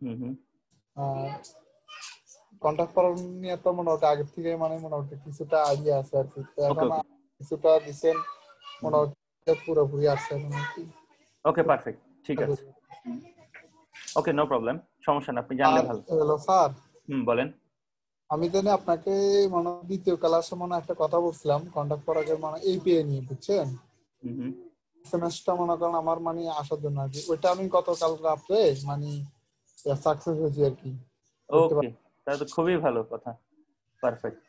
কন্টাক্ট করার নিয়ে তো মোটামুটি আগে থেকে মানে মোটামুটি কিছুটা আইডিয়া আছে আর কি। এখন কিছুটা দিচ্ছেন মোটামুটি পুরোপুরি আসছে এখন আর কি। ওকে, পারফেক্ট, ঠিক আছে, ওকে, নো প্রবলেম, সমস্যা না, আপনি জানলে ভালো। হ্যালো স্যার, বলেন। আমি জানি আপনাকে মানে দ্বিতীয় ক্লাসে মনে একটা কথা বলছিলাম কন্টাক্ট করার আগে, মানে এপিআই নিয়ে, বুঝছেন? এসএমএসটা মনে করেন আমার মানে আসার জন্য আর কি। ওইটা আমি গতকাল রাত্রে মানে সাকসেস হয়েছি আর কি। ওকে, তাহলে তো খুবই ভালো কথা, পারফেক্ট।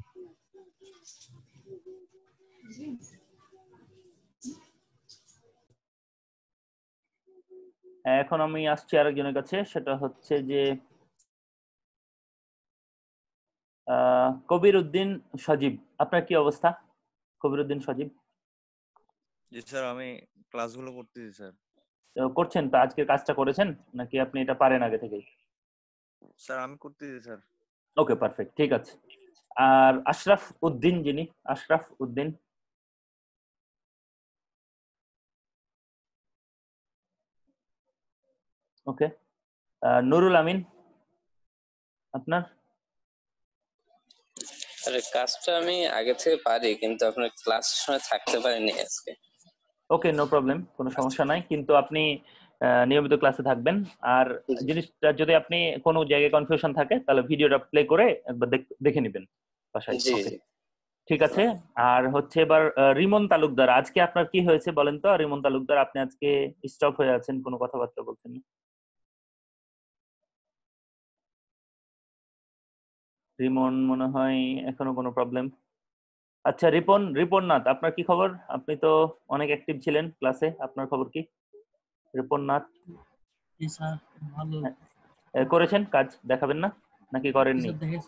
এখন আমি আসছি আরেকজনের কাছে, সেটা হচ্ছে যে কবির উদ্দিন সজীব, আপনার কি অবস্থা? কবির উদ্দিন সজীব। জি স্যার, আমি ক্লাসগুলো করতেছি স্যার। করছেন তো? আজকের কাজটা করেছেন নাকি আপনি এটা পারেন আগে থেকেই? স্যার আমি করতেছি স্যার। ওকে, পারফেক্ট, ঠিক আছে। আর আশরাফ উদ্দিন, যিনি আশরাফ উদ্দিন, ওকে। নুরুল আমিন, আপনার? আরে কাজটা আমি আগে থেকে পারি, কিন্তু আপনার ক্লাসের সময় থাকতে পারিনি আজকে। ওকে, নো প্রবলেম, কোনো সমস্যা নাই, কিন্তু আপনি নিয়মিত ক্লাসে থাকবেন। আর জিনিসটা যদি আপনি কোনো জায়গায় কনফিউশন থাকে তাহলে ভিডিওটা প্লে করে একবার দেখে নেবেন বাসায়। ওকে, ঠিক আছে। আর হচ্ছে এবার রিমন তালুকদার, আজকে আপনার কি হয়েছে বলেন তো? রিমন তালুকদার, আপনি আজকে স্টপ হয়ে আছেন, কোনো কথাবার্তা বলছেন না। রিমন মনে হয় এখনো কোনো প্রবলেম। আচ্ছা, রিপন নাথ, আপনার কি খবর? আপনি তো অনেক অ্যাক্টিভ ছিলেন ক্লাসে, আপনার খবর কি? রিপন নাথ, করেছেন কাজ, দেখাবেন না নাকি করেননি?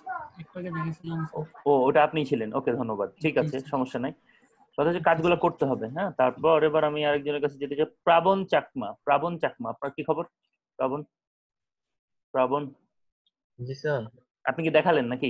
ও, ওটা আপনিই ছিলেন, ওকে, ধন্যবাদ, ঠিক আছে, সমস্যা নাই। কথা হচ্ছে কাজগুলো করতে হবে, হ্যাঁ। তারপর এবার আমি আরেকজনের কাছে যেতে চাই, প্রাবণ চাকমা, প্রাবণ চাকমা, আপনার কি খবর? প্রাবণ, জি স্যার। আপনি কি দেখালেন নাকি?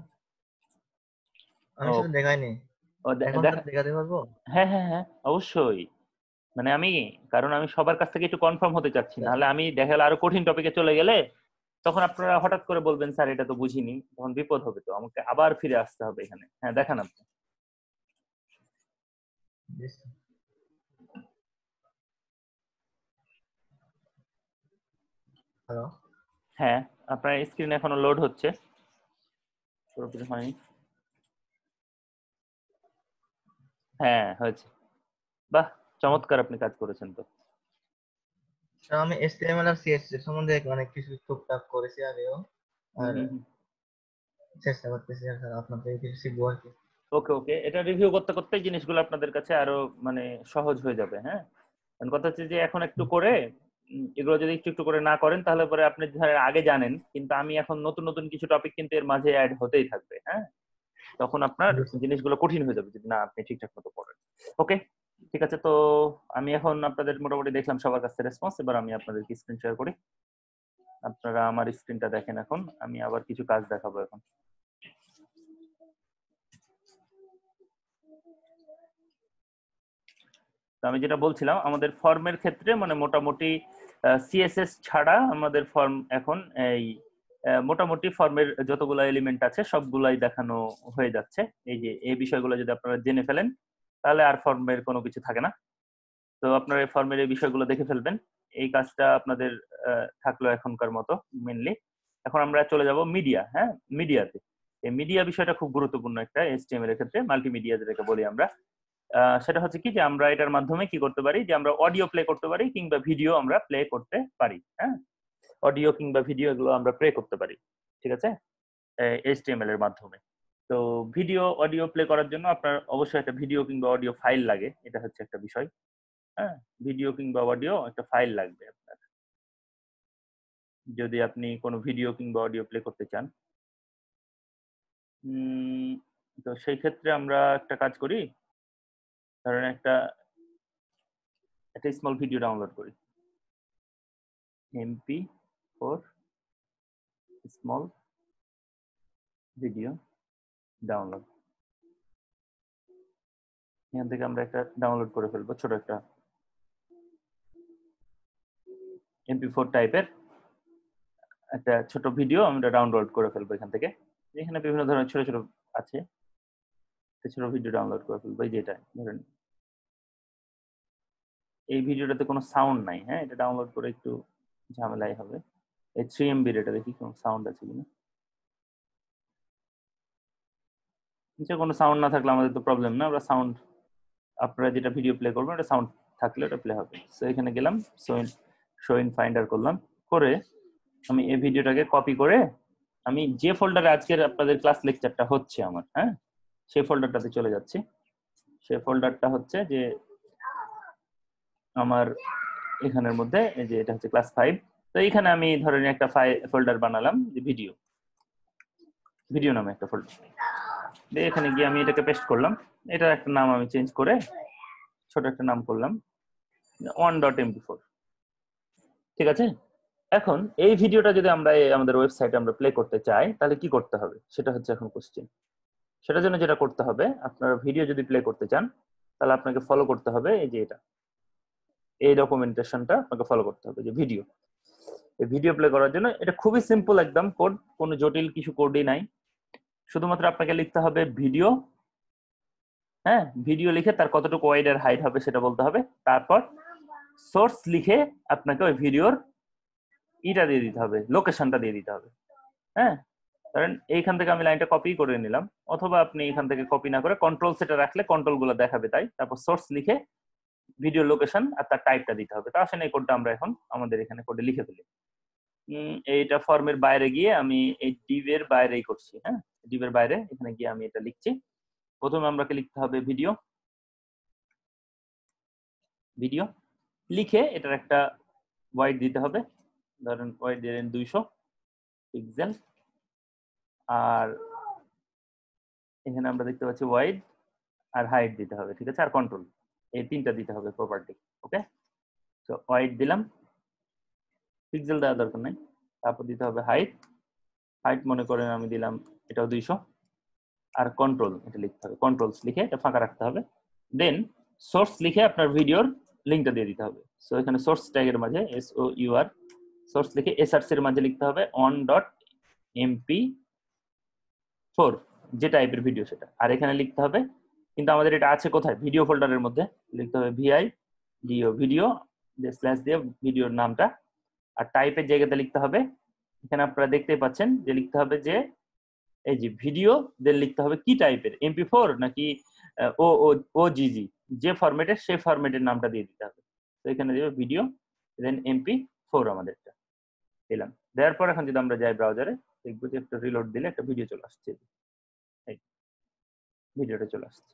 আমি সেটা দেখাইনি। এখন দেখাতে পারবো? হ্যাঁ হ্যাঁ হ্যাঁ, অবশ্যই। মানে কারণ আমি সবার কাছ থেকে একটু কনফার্ম হতে চাচ্ছি, নাহলে আমি দেখালে আরো কঠিন টপিকে চলে গেলে তখন আপনারা হঠাৎ করে বলবেন স্যার এটা তো বুঝিনি, তখন বিপদ হবে, তো আমাকে আবার ফিরে আসতে হবে এখানে। হ্যাঁ, দেখান আপনি। হ্যালো, হ্যাঁ, আপনার স্ক্রিন এখনো লোড হচ্ছে, পুরোপুরি হয়নি। হ্যাঁ, হয়েছে, বাহ, চমৎকার, আপনি কাজ করেছেন তো। আমি HTML আর CSS সম্বন্ধে অনেক কিছু টুকটাক করেছি আগেও, আর চেষ্টা করতেছি স্যার আপনার থেকে কিছু শিখবো আর কি। ওকে ওকে, এটা রিভিউ করতে করতে জিনিসগুলো আপনাদের কাছে আরো মানে সহজ হয়ে যাবে। হ্যাঁ, কথা হচ্ছে যে এখন একটু করে এগুলো যদি একটু একটু করে না করেন তাহলে পরে আপনি ধরেন আগে জানেন, কিন্তু আমি এখন নতুন নতুন কিছু টপিক কিন্তু এর মাঝে অ্যাড হতেই থাকবে। হ্যাঁ, তখন আপনার জিনিসগুলো কঠিন হয়ে যাবে যদি না আপনি ঠিকঠাক মতো পড়েন। ওকে, ঠিক আছে, তো আমি এখন আপনাদের মোটামুটি দেখলাম সবার কাছে রেসপন্স। এবার আমি আপনাদেরকে স্ক্রিন শেয়ার করি, আপনারা আমার স্ক্রিনটা দেখেন। এখন আমি আবার কিছু কাজ দেখাবো এখন। তো আমি যেটা বলছিলাম, আমাদের ফর্মের ক্ষেত্রে মানে মোটামুটি সিএসএস ছাড়া আমাদের ফর্ম এখন এই মোটামুটি ফর্মের যতগুলো এলিমেন্ট আছে সবগুলাই দেখানো হয়ে যাচ্ছে। এই যে এই বিষয়গুলো যদি আপনারা জেনে ফেলেন তাহলে আর ফর্মের কোনো কিছু থাকে না। তো আপনারা এই ফর্মের এই বিষয়গুলো দেখে ফেলবেন। এই কাজটা আপনাদের থাকলো এখনকার মতো মেনলি। এখন আমরা চলে যাব মিডিয়া। হ্যাঁ, মিডিয়াতে এই মিডিয়া বিষয়টা খুব গুরুত্বপূর্ণ একটা HTML এর ক্ষেত্রে, মাল্টিমিডিয়া যেটাকে বলি আমরা। সেটা হচ্ছে কি যে আমরা এটার মাধ্যমে কি করতে পারি, যে আমরা অডিও প্লে করতে পারি কিংবা ভিডিও আমরা প্লে করতে পারি। হ্যাঁ, অডিও কিংবা ভিডিও এগুলো আমরা প্লে করতে পারি, ঠিক আছে, HTML এর মাধ্যমে। তো ভিডিও অডিও প্লে করার জন্য আপনার অবশ্যই একটা ভিডিও কিংবা অডিও ফাইল লাগে, এটা হচ্ছে একটা বিষয়। হ্যাঁ, ভিডিও কিংবা অডিও একটা ফাইল লাগবে আপনার যদি আপনি কোনো ভিডিও কিংবা অডিও প্লে করতে চান। তো সেই ক্ষেত্রে আমরা একটা কাজ করি, ধরেন একটা স্মল ভিডিও ডাউনলোড করি, MP4 স্মল ভিডিও ডাউনলোড। এখান থেকে আমরা একটা ডাউনলোড করে ফেলবো, ছোট একটা MP4 টাইপের একটা ছোট ভিডিও আমরা ডাউনলোড করে ফেলবো এখান থেকে। এখানে বিভিন্ন ধরনের ছোট ছোট আছে, ছোট ভিডিও ডাউনলোড করে ফেলবো। এই যেটা ধরেন এই ভিডিওটাতে কোনো সাউন্ড নাই। হ্যাঁ, এটা ডাউনলোড করে একটু ঝামেলাই হবে। এই 3 MB এটা দেখি কোনো সাউন্ড আছে কিনা। নিচে কোনো সাউন্ড না থাকলে আমাদের তো প্রবলেম না, আমরা সাউন্ড আপনারা যেটা ভিডিও প্লে করবেন এটা সাউন্ড থাকলে এটা প্লে হবে। সো এখানে গেলাম, শো ইন ফাইন্ডার করলাম, করে আমি এই ভিডিওটাকে কপি করে আমি যে ফোল্ডারে আজকের আপনাদের ক্লাস লেকচারটা হচ্ছে আমার, হ্যাঁ, সেই ফোল্ডারটাতে চলে যাচ্ছি। সেই ফোল্ডারটা হচ্ছে যে আমার এখানের মধ্যে, এই যে এটা হচ্ছে ক্লাস 5। তো এখানে আমি ধরেন একটা ফোল্ডার বানালাম যে ভিডিও নামে একটা ফোল্ডার। এখানে গিয়ে আমি এটাকে পেস্ট করলাম, এটার একটা নাম আমি চেঞ্জ করে ছোট একটা নাম করলাম 1.mp4। ঠিক আছে, এখন এই ভিডিওটা যদি আমরা আমাদের ওয়েবসাইটে আমরা প্লে করতে চাই তাহলে কি করতে হবে, সেটা হচ্ছে এখন কোশ্চেন। সেটার জন্য যেটা করতে হবে, আপনারা ভিডিও যদি প্লে করতে চান তাহলে আপনাকে ফলো করতে হবে এই যে এটা, এই ডকুমেন্টেশনটা আপনাকে ফলো করতে হবে। যে ভিডিও, এই ভিডিও প্লে করার জন্য এটা খুবই সিম্পল একদম কোড, কোনো জটিল কিছু কোডই নাই। শুধুমাত্র আপনাকে লিখতে হবে ভিডিও। হ্যাঁ, ভিডিও লিখে তার কতটুকু ওয়াইড আর হাইট হবে সেটা বলতে হবে। তারপর সোর্স লিখে আপনাকে ওই ভিডিওর ইটা দিয়ে দিতে হবে, লোকেশনটা দিয়ে দিতে হবে। হ্যাঁ, কারণ এইখান থেকে আমি লাইনটা কপি করে নিলাম, অথবা আপনি এখান থেকে কপি না করে কন্ট্রোল সেটা রাখলে কন্ট্রোল গুলো দেখাবে। তাই তারপর সোর্স লিখে ভিডিও লোকেশন আর তার টাইপটা দিতে হবে। তা আসলে এই কোডটা আমরা এখন আমাদের এখানে কোডে লিখে ফেলি। এইটা ফর্মের বাইরে গিয়ে আমি এই ডিভের বাইরেই করছি। হ্যাঁ, ডিভের বাইরে এখানে গিয়ে আমি এটা লিখছি। প্রথমে আমাকে লিখতে হবে ভিডিও। ভিডিও লিখে এটার একটা ওয়াইড দিতে হবে, ধরেন ওয়াইড দিলেন 200 পিক্সেল। আর এখানে আমরা দেখতে পাচ্ছি ওয়াইড আর হাইট দিতে হবে, ঠিক আছে, আর কন্ট্রোল, এই তিনটা দিতে হবে প্রপার্টি। ওকে, তো ওয়াইড দিলাম, পিক্সেল দেওয়ার দরকার নাই। তারপর দিতে হবে হাইট। হাইট মনে করেন আমি দিলাম এটাও 200। আর কন্ট্রোল এটা লিখতে হবে, কন্ট্রোলস লিখে এটা ফাঁকা রাখতে হবে। দেন সোর্স লিখে আপনার ভিডিওর লিঙ্কটা দিয়ে দিতে হবে। সো এখানে সোর্স ট্যাগের মাঝে SOUR, সোর্স লিখে SRC এর মাঝে লিখতে হবে on.mp4 যে টাইপের ভিডিও সেটা। আর এখানে লিখতে হবে, কিন্তু আমাদের এটা আছে কোথায়, ভিডিও ফোল্ডারের মধ্যে, লিখতে হবে ভিডিও যে স্ল্যাশ দিয়ে ভিডিওর নামটা। আর টাইপের জায়গাতে লিখতে হবে, এখানে আপনারা দেখতেই পাচ্ছেন যে লিখতে হবে যে এই যে ভিডিও, দেন লিখতে হবে কি টাইপের, MP4 নাকি OGG, যে ফরম্যাটের সেই ফরম্যাটের নামটা দিয়ে দিতে হবে। তো এখানে দেবে ভিডিও দেন MP4 আমাদেরটা দিলাম। দেওয়ার পর এখন যদি আমরা যাই ব্রাউজারে, দেখবো যে একটা রিলোড দিলে একটা ভিডিও চলে আসছে, ভিডিওটা চলে আসছে,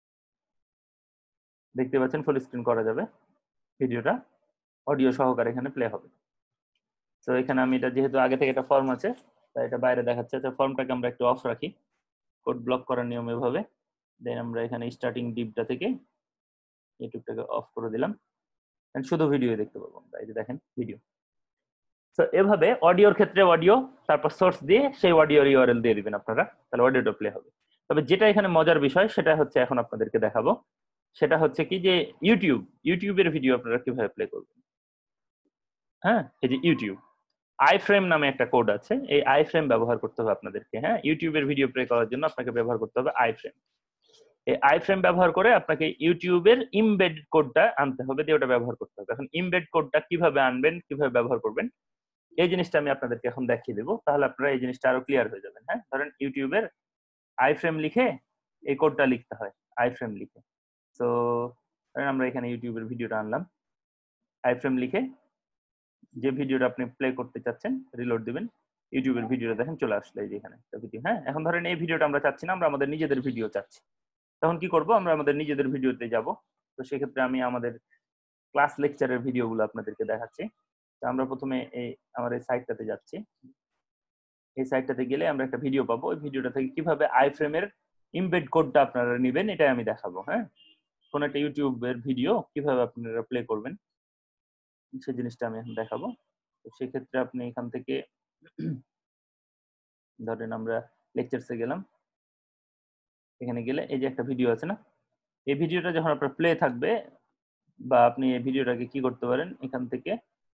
দেখতে পাচ্ছেন, ফুল স্ক্রিন করা যাবে, ভিডিওটা অডিও সহকারে এখানে প্লে হবে। তো এখানে আমি এটা যেহেতু আগে থেকে একটা ফর্ম আছে তাই এটা বাইরে দেখাচ্ছে, তো ফর্মটাকে আমরা একটু অফ রাখি, কোড ব্লক করার নিয়ম এভাবে। দেন আমরা এখানে স্টার্টিং ডিভটা থেকে ইউটিউবটাকে অফ করে দিলাম, শুধু ভিডিও দেখতে পাবো আমরা। এই যে দেখেন ভিডিও। তো এভাবে অডিওর ক্ষেত্রে অডিও, তারপর সোর্স দিয়ে সেই অডিওর ইউআরএল দিয়ে দিবেন আপনারা, তাহলে অডিওটা প্লে হবে। তবে যেটা এখানে মজার বিষয় সেটা হচ্ছে এখন আপনাদেরকে দেখাবো, সেটা হচ্ছে কি যে ইউটিউবের ভিডিও আপনারা কিভাবে প্লে করবেন। হ্যাঁ, এই যে ইউটিউব আইফ্রেম নামে একটা কোড আছে, এই আইফ্রেম ব্যবহার করতে হবে আপনাদেরকে। হ্যাঁ, ইউটিউবের ভিডিও প্লে করার জন্য আপনাকে ব্যবহার করতে হবে আইফ্রেম। এই আইফ্রেম ব্যবহার করে আপনাকে ইউটিউবের ইমবেড কোডটা আনতে হবে, দিয়ে ওটা ব্যবহার করতে হবে। এখন ইমবেড কোডটা কিভাবে আনবেন, কিভাবে ব্যবহার করবেন, এই জিনিসটা আমি আপনাদেরকে এখন দেখিয়ে দেবো, তাহলে আপনারা এই জিনিসটা আরো ক্লিয়ার হয়ে যাবেন। হ্যাঁ, ধরেন ইউটিউবের আইফ্রেম লিখে এই কোডটা লিখতে হয়, আইফ্রেম লিখে। তো আমরা এখানে ইউটিউবের ভিডিওটা আনলাম, আইফ্রেম লিখে যে ভিডিওটা আপনি প্লে করতে চাচ্ছেন রিলোড দিবেন, ইউটিউবের ভিডিওটা দেখেন চলে আসলে এই যে এখানে ভিডিও। হ্যাঁ, এখন ধরেন এই ভিডিওটা আমরা চাচ্ছি না, আমরা আমাদের নিজেদের ভিডিও চাচ্ছি, তখন কি করব, আমরা আমাদের নিজেদের ভিডিওতে যাব। তো সেক্ষেত্রে আমি আমাদের ক্লাস লেকচারের ভিডিওগুলো আপনাদেরকে দেখাচ্ছি। তো আমরা প্রথমে এই আমার এই সাইটটাতে যাচ্ছি, এই সাইটটাতে গেলে আমরা একটা ভিডিও পাবো, ওই ভিডিওটা থেকে কিভাবে আইফ্রেমের ইমবেড কোডটা আপনারা নেবেন এটাই আমি দেখাবো। হ্যাঁ, কোন একটা ইউটিউবের ভিডিও কিভাবে আপনারা প্লে করবেন সেই জিনিসটা আমি এখন দেখাবো। তো সেক্ষেত্রে আপনি এখান থেকে ধরেন আমরা লেকচারসে গেলাম, এখানে গেলে এই যে একটা ভিডিও আছে না, এই ভিডিওটা যখন আপনার প্লে থাকবে, বা আপনি এই ভিডিওটাকে কি করতে পারেন, এখান থেকে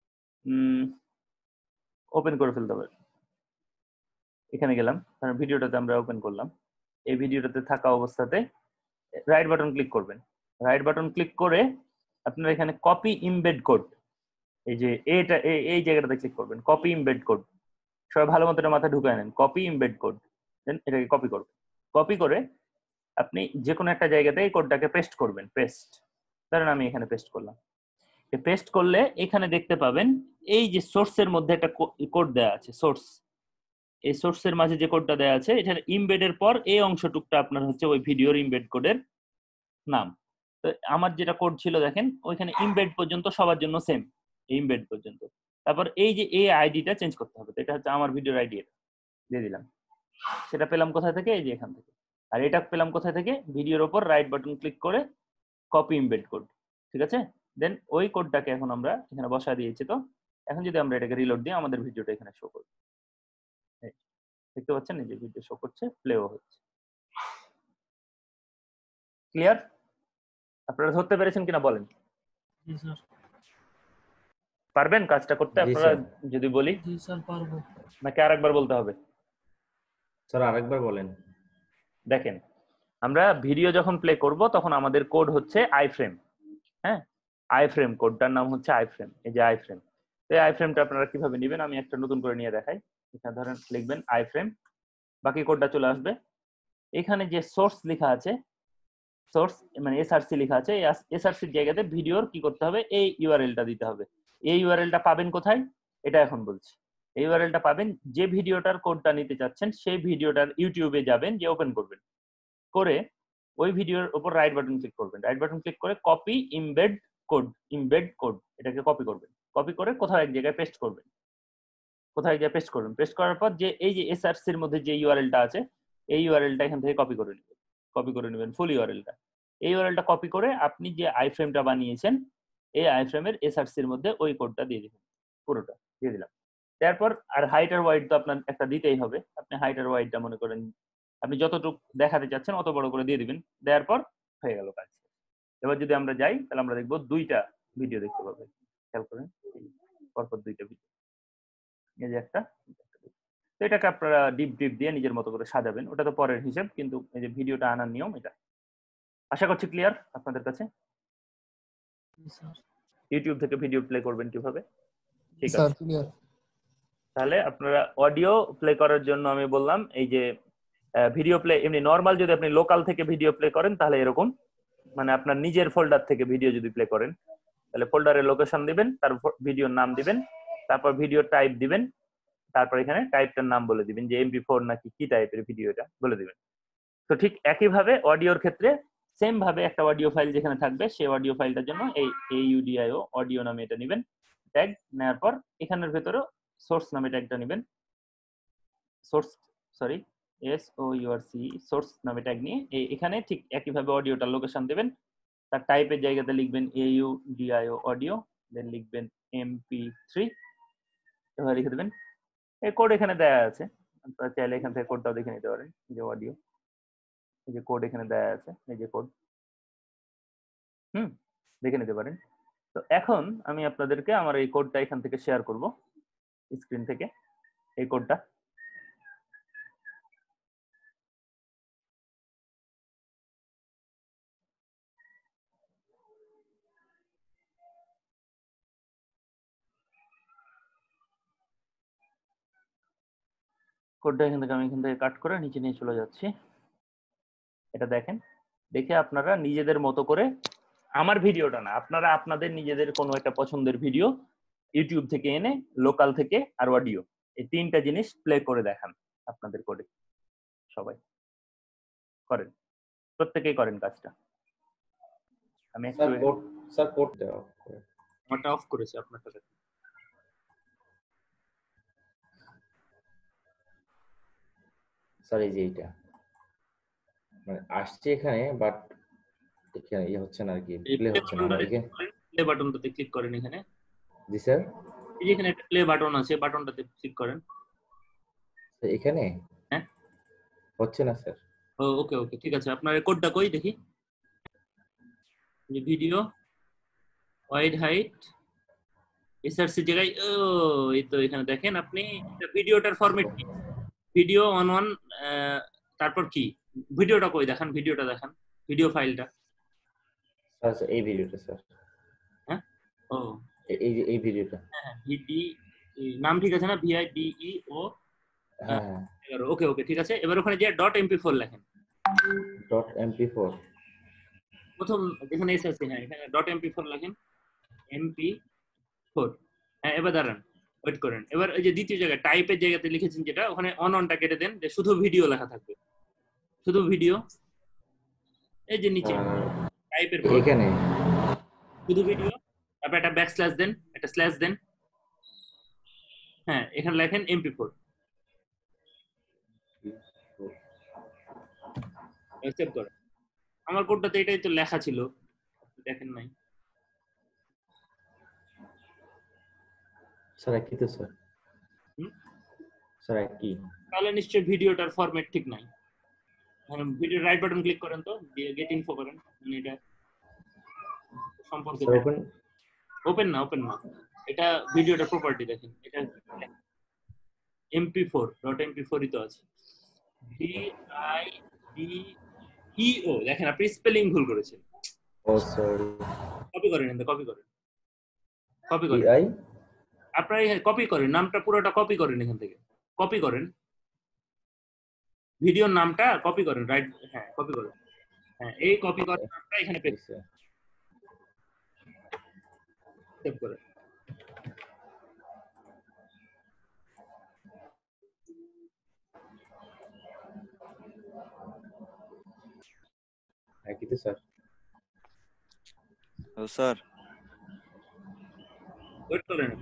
ওপেন করে ফেলতে পারেন। এখানে গেলাম, কারণ ভিডিওটাতে আমরা ওপেন করলাম, এই ভিডিওটাতে থাকা অবস্থাতে রাইট বাটন ক্লিক করবেন। রাইট বাটন ক্লিক করে আপনারা এখানে কপি ইমবেড কোড, এই যে এটা এই জায়গাটাতে ক্লিক করবেন, কপি ইমবেড কোড। সবাই ভালো মতো এটা মাথায় ঢুকায় নেন, কপি ইমবেড কোড। দেন এটাকে কপি করবেন, কপি করে আপনি যে কোনো একটা জায়গাতে এই কোডটাকে পেস্ট করবেন। পেস্ট, ধরেন আমি এখানে পেস্ট করলাম। পেস্ট করলে এখানে দেখতে পাবেন এই যে সোর্সের মধ্যে একটা কোড দেওয়া আছে, সোর্স। এই সোর্সের মাঝে যে কোডটা দেওয়া আছে, এটার ইমবেডের পর এই অংশটুকটা আপনার হচ্ছে ওই ভিডিওর ইমবেড কোডের নাম। তো আমার যেটা কোড ছিল দেখেন, ওইখানে ইমবেড পর্যন্ত সবার জন্য সেম, ইমবেড পর্যন্ত। তারপর এই যে এই আইডিটা চেঞ্জ করতে হবে, এটা হচ্ছে আমার ভিডিওর আইডি, এটা দিয়ে দিলাম। সেটা পেলাম কোথা থেকে, এই যে এখান থেকে। আর এটা পেলাম কোথা থেকে, ভিডিওর ওপর রাইট বাটন ক্লিক করে কপি ইমবেড কোড। ঠিক আছে, দেন ওই কোডটাকে এখন আমরা এখানে বসা দিয়েছি। তো এখন যদি আমরা এটাকে রিলোড দিই, আমাদের ভিডিওটা এখানে শো করবে, দেখতে পাচ্ছেন এই যে ভিডিও শো করছে, প্লেও হচ্ছে। ক্লিয়ার? আপনারা ধরতে পেরেছেন কিনা বলেন? জি স্যার। পারবেন কাজটা করতে আপনারা যদি বলি? জি স্যার পারবো। নাকি আরেকবার বলতে হবে? স্যার আরেকবার বলেন। দেখেন, আমরা ভিডিও যখন প্লে করব তখন আমাদের কোড হচ্ছে আইফ্রেম। হ্যাঁ, আইফ্রেম, কোডটার নাম হচ্ছে আইফ্রেম। এই যে আইফ্রেম, এই আইফ্রেমটা আপনারা কিভাবে নেবেন আমি একটা নতুন করে নিয়ে দেখাই। এখানে ধরেন লিখবেন আইফ্রেম, বাকি কোডটা চলে আসবে। এখানে যে সোর্স লেখা আছে, সোর্স মানে এসআরসি লেখা আছে, এই এসআরসির জায়গাতে ভিডিওর কি করতে হবে, এই ইউআরএলটা দিতে হবে। এই ইউআরএলটা পাবেন কোথায়, এটা এখন বলছি। এই ইউআরএলটা পাবেন যে ভিডিওটার কোডটা নিতে চাচ্ছেন, সেই ভিডিওটার ইউটিউবে যাবেন, যে ওপেন করবেন, করে ওই ভিডিওর উপর রাইট বাটন ক্লিক করবেন। রাইট বাটন ক্লিক করে copy embed code, embed code এটাকে কপি করবেন। কপি করে কোথাও এক জায়গায় পেস্ট করবেন, কোথায় গিয়ে পেস্ট করবেন। পেস্ট করার পর যে এই যে এসআরসির মধ্যে যে ইউআরএলটা আছে, এই ইউআরএলটা এখান থেকে কপি করে নেবেন, কপি করে নেবেন ফুল ইউআরএলটা। এই ইউআরএলটা কপি করে আপনি যে আইফ্রেমটা বানিয়েছেন, এই আইফ্রেমের এসআরসির মধ্যে ওই কোডটা দিয়ে দিবেন, পুরোটা দিয়ে দিলাম। তারপর আর হাইট আর ওয়াইড তো আপনার একটা দিতেই হবে। আপনি হাইট আর ওয়াইডটা মনে করেন আপনি যতটুকু দেখাতে চাচ্ছেন অত বড় করে দিয়ে দিবেন, দেওয়ার পর হয়ে গেল কাজ। এবার যদি আমরা যাই, তাহলে আমরা দেখবো দুইটা ভিডিও দেখতে পাবো। খেয়াল করেন, পরপর দুইটা ভিডিও, এই যে একটা। তো এটাকে আপনারা ডিপ ডিপ দিয়ে নিজের মতো করে সাজাবেন, ওটা তো পরের হিসাব, কিন্তু এই যে ভিডিওটা আনার নিয়ম এটা। আশা করছি ক্লিয়ার আপনাদের কাছে। ইউটিউব থেকে ভিডিও প্লে করবেন কিভাবে, ঠিক আছে? তাহলে আপনারা অডিও প্লে করার জন্য আমি বললাম, এই যে ভিডিও প্লে এমনি নরমাল যদি আপনি লোকাল থেকে ভিডিও প্লে করেন তাহলে এরকম, মানে আপনার নিজের ফোল্ডার থেকে ভিডিও যদি প্লে করেন তাহলে ফোল্ডারের লোকেশন দিবেন, তারপর ভিডিওর নাম দিবেন, তারপর ভিডিও টাইপ দিবেন, তারপর এখানে টাইপটার নাম বলে দিবেন যে MP4 নাকি কি টাইপের ভিডিওটা বলে দিবেন। তো ঠিক একইভাবে অডিওর ক্ষেত্রে সেম ভাবে একটা অডিও ফাইল যেখানে থাকবে, সেই অডিও ফাইলটার জন্য এই AUDIO অডিও নামে এটা নেবেন, ট্যাগ নেওয়ার পর এখানের ভেতরে সোর্স নামে ট্যাগটা নেবেন, সোর্স সরি SOURC সোর্স নামে ট্যাগ নিয়ে এখানে ঠিক একইভাবে অডিওটার লোকেশন দেবেন, তার টাইপের জায়গাতে লিখবেন AUDIO অডিও, দেন লিখবেন MP3, এভাবে লিখে দেবেন। এই কোড এখানে দেয়া আছে, আপনারা চাইলে এখান থেকে কোডটাও দেখে নিতে পারেন। এই যে অডিও, এই যে কোড এখানে দেয়া আছে, এই যে কোড, দেখে নিতে পারেন। তো এখন আমি আপনাদেরকে আমার এই কোডটা এখান থেকে শেয়ার করব স্ক্রিন থেকে, এই কোডটা। কোডটা এখান থেকে কাট করে নিচে নিয়ে চলে যাচ্ছি। এটা দেখেন, দেখে আপনারা নিজেদের মতো করে, আমার ভিডিওটা না, আপনারা আপনাদের নিজেদের কোনো একটা পছন্দের ভিডিও ইউটিউব থেকে এনে, লোকাল থেকে আর অডিও, এই তিনটা জিনিস প্লে করে দেখান আপনাদের কোডে। সবাই করেন, প্রত্যেকেই করেন কাজটা। আমি একটু কোডটা আমারটা অফ করেছি, আপনারটা দেখুন। স্যার এই যে এইটা মানে আসছে এখানে, বাট এখানে ইয়ে হচ্ছে না আর কি, প্লে হচ্ছে না। প্লে বাটনটাতে ক্লিক করেন এখানে। জি স্যার, এই যে এখানে একটা প্লে বাটন আছে, বাটনটাতে ক্লিক করেন। এখানে হ্যাঁ হচ্ছে না স্যার। ওকে ওকে, ঠিক আছে। আপনার কোডটা কই দেখি। যে ভিডিও ওয়াইড হাইট এসআরসি জায়গায়, এই তো এখানে দেখেন আপনি ভিডিওটার ফরম্যাট কি, ভিডিও অন ওয়ান, তারপর কি ভিডিওটা কই দেখান, ভিডিওটা দেখান, ভিডিও ফাইলটা। আচ্ছা এই ভিডিওটা স্যার। হ্যাঁ ও এই যে এই ভিডিওটা। হ্যাঁ ভিডি নাম ঠিক আছে না, VIDEO। হ্যাঁ ওকে ওকে, ঠিক আছে। এবার ওখানে যে .mp4 লেখেন। .mp4 প্রথম যেখানে এসআরসি, হ্যাঁ এখানে .mp4 লেখেন, MP4। হ্যাঁ এবার দাঁড়ান, ওয়েট করেন। এবার এই যে দ্বিতীয় জায়গায় টাইপের জায়গাতে লিখেছেন যেটা, ওখানে অনটা কেটে দেন, যে শুধু ভিডিও লেখা থাকবে, শুধু ভিডিও। এই যে নিচে টাইপের পর এখানে শুধু ভিডিও, তারপর একটা ব্যাকস্ল্যাশ দেন, একটা স্ল্যাশ দেন। হ্যাঁ এখানে লেখেন MP4, সেভ করেন। আমার কোডটাতে এটাই তো লেখা ছিল, দেখেন নাই? স্যার কি তো স্যার, স্যার কি তাহলে নিশ্চয়ই ভিডিওটার ফরম্যাট ঠিক নাই। মানে ভিডিও রাইট বাটন ক্লিক করেন, তো দিয়ে গেট ইনফো করেন, মানে এটা সম্পর্কে ওপেন না এটা ভিডিওটা প্রপার্টি দেখেন, এটা MP4.mp4 ই তো আছে। VIDEO দেখেন, আপনি স্পেলিং ভুল করেছেন। ও সরি, কপি করেন, কপি করেন আপনারা কপি করেন, নামটা পুরোটা কপি করেন, এখান থেকে কপি করেন ভিডিওর নামটা, কপি করেন, রাইট, হ্যাঁ কপি করেন। হ্যাঁ এই কপি করার নামটা এখানে পেস্ট সেভ করেন। কি তো স্যার। হ্যালো স্যার, ওয়েট করেন।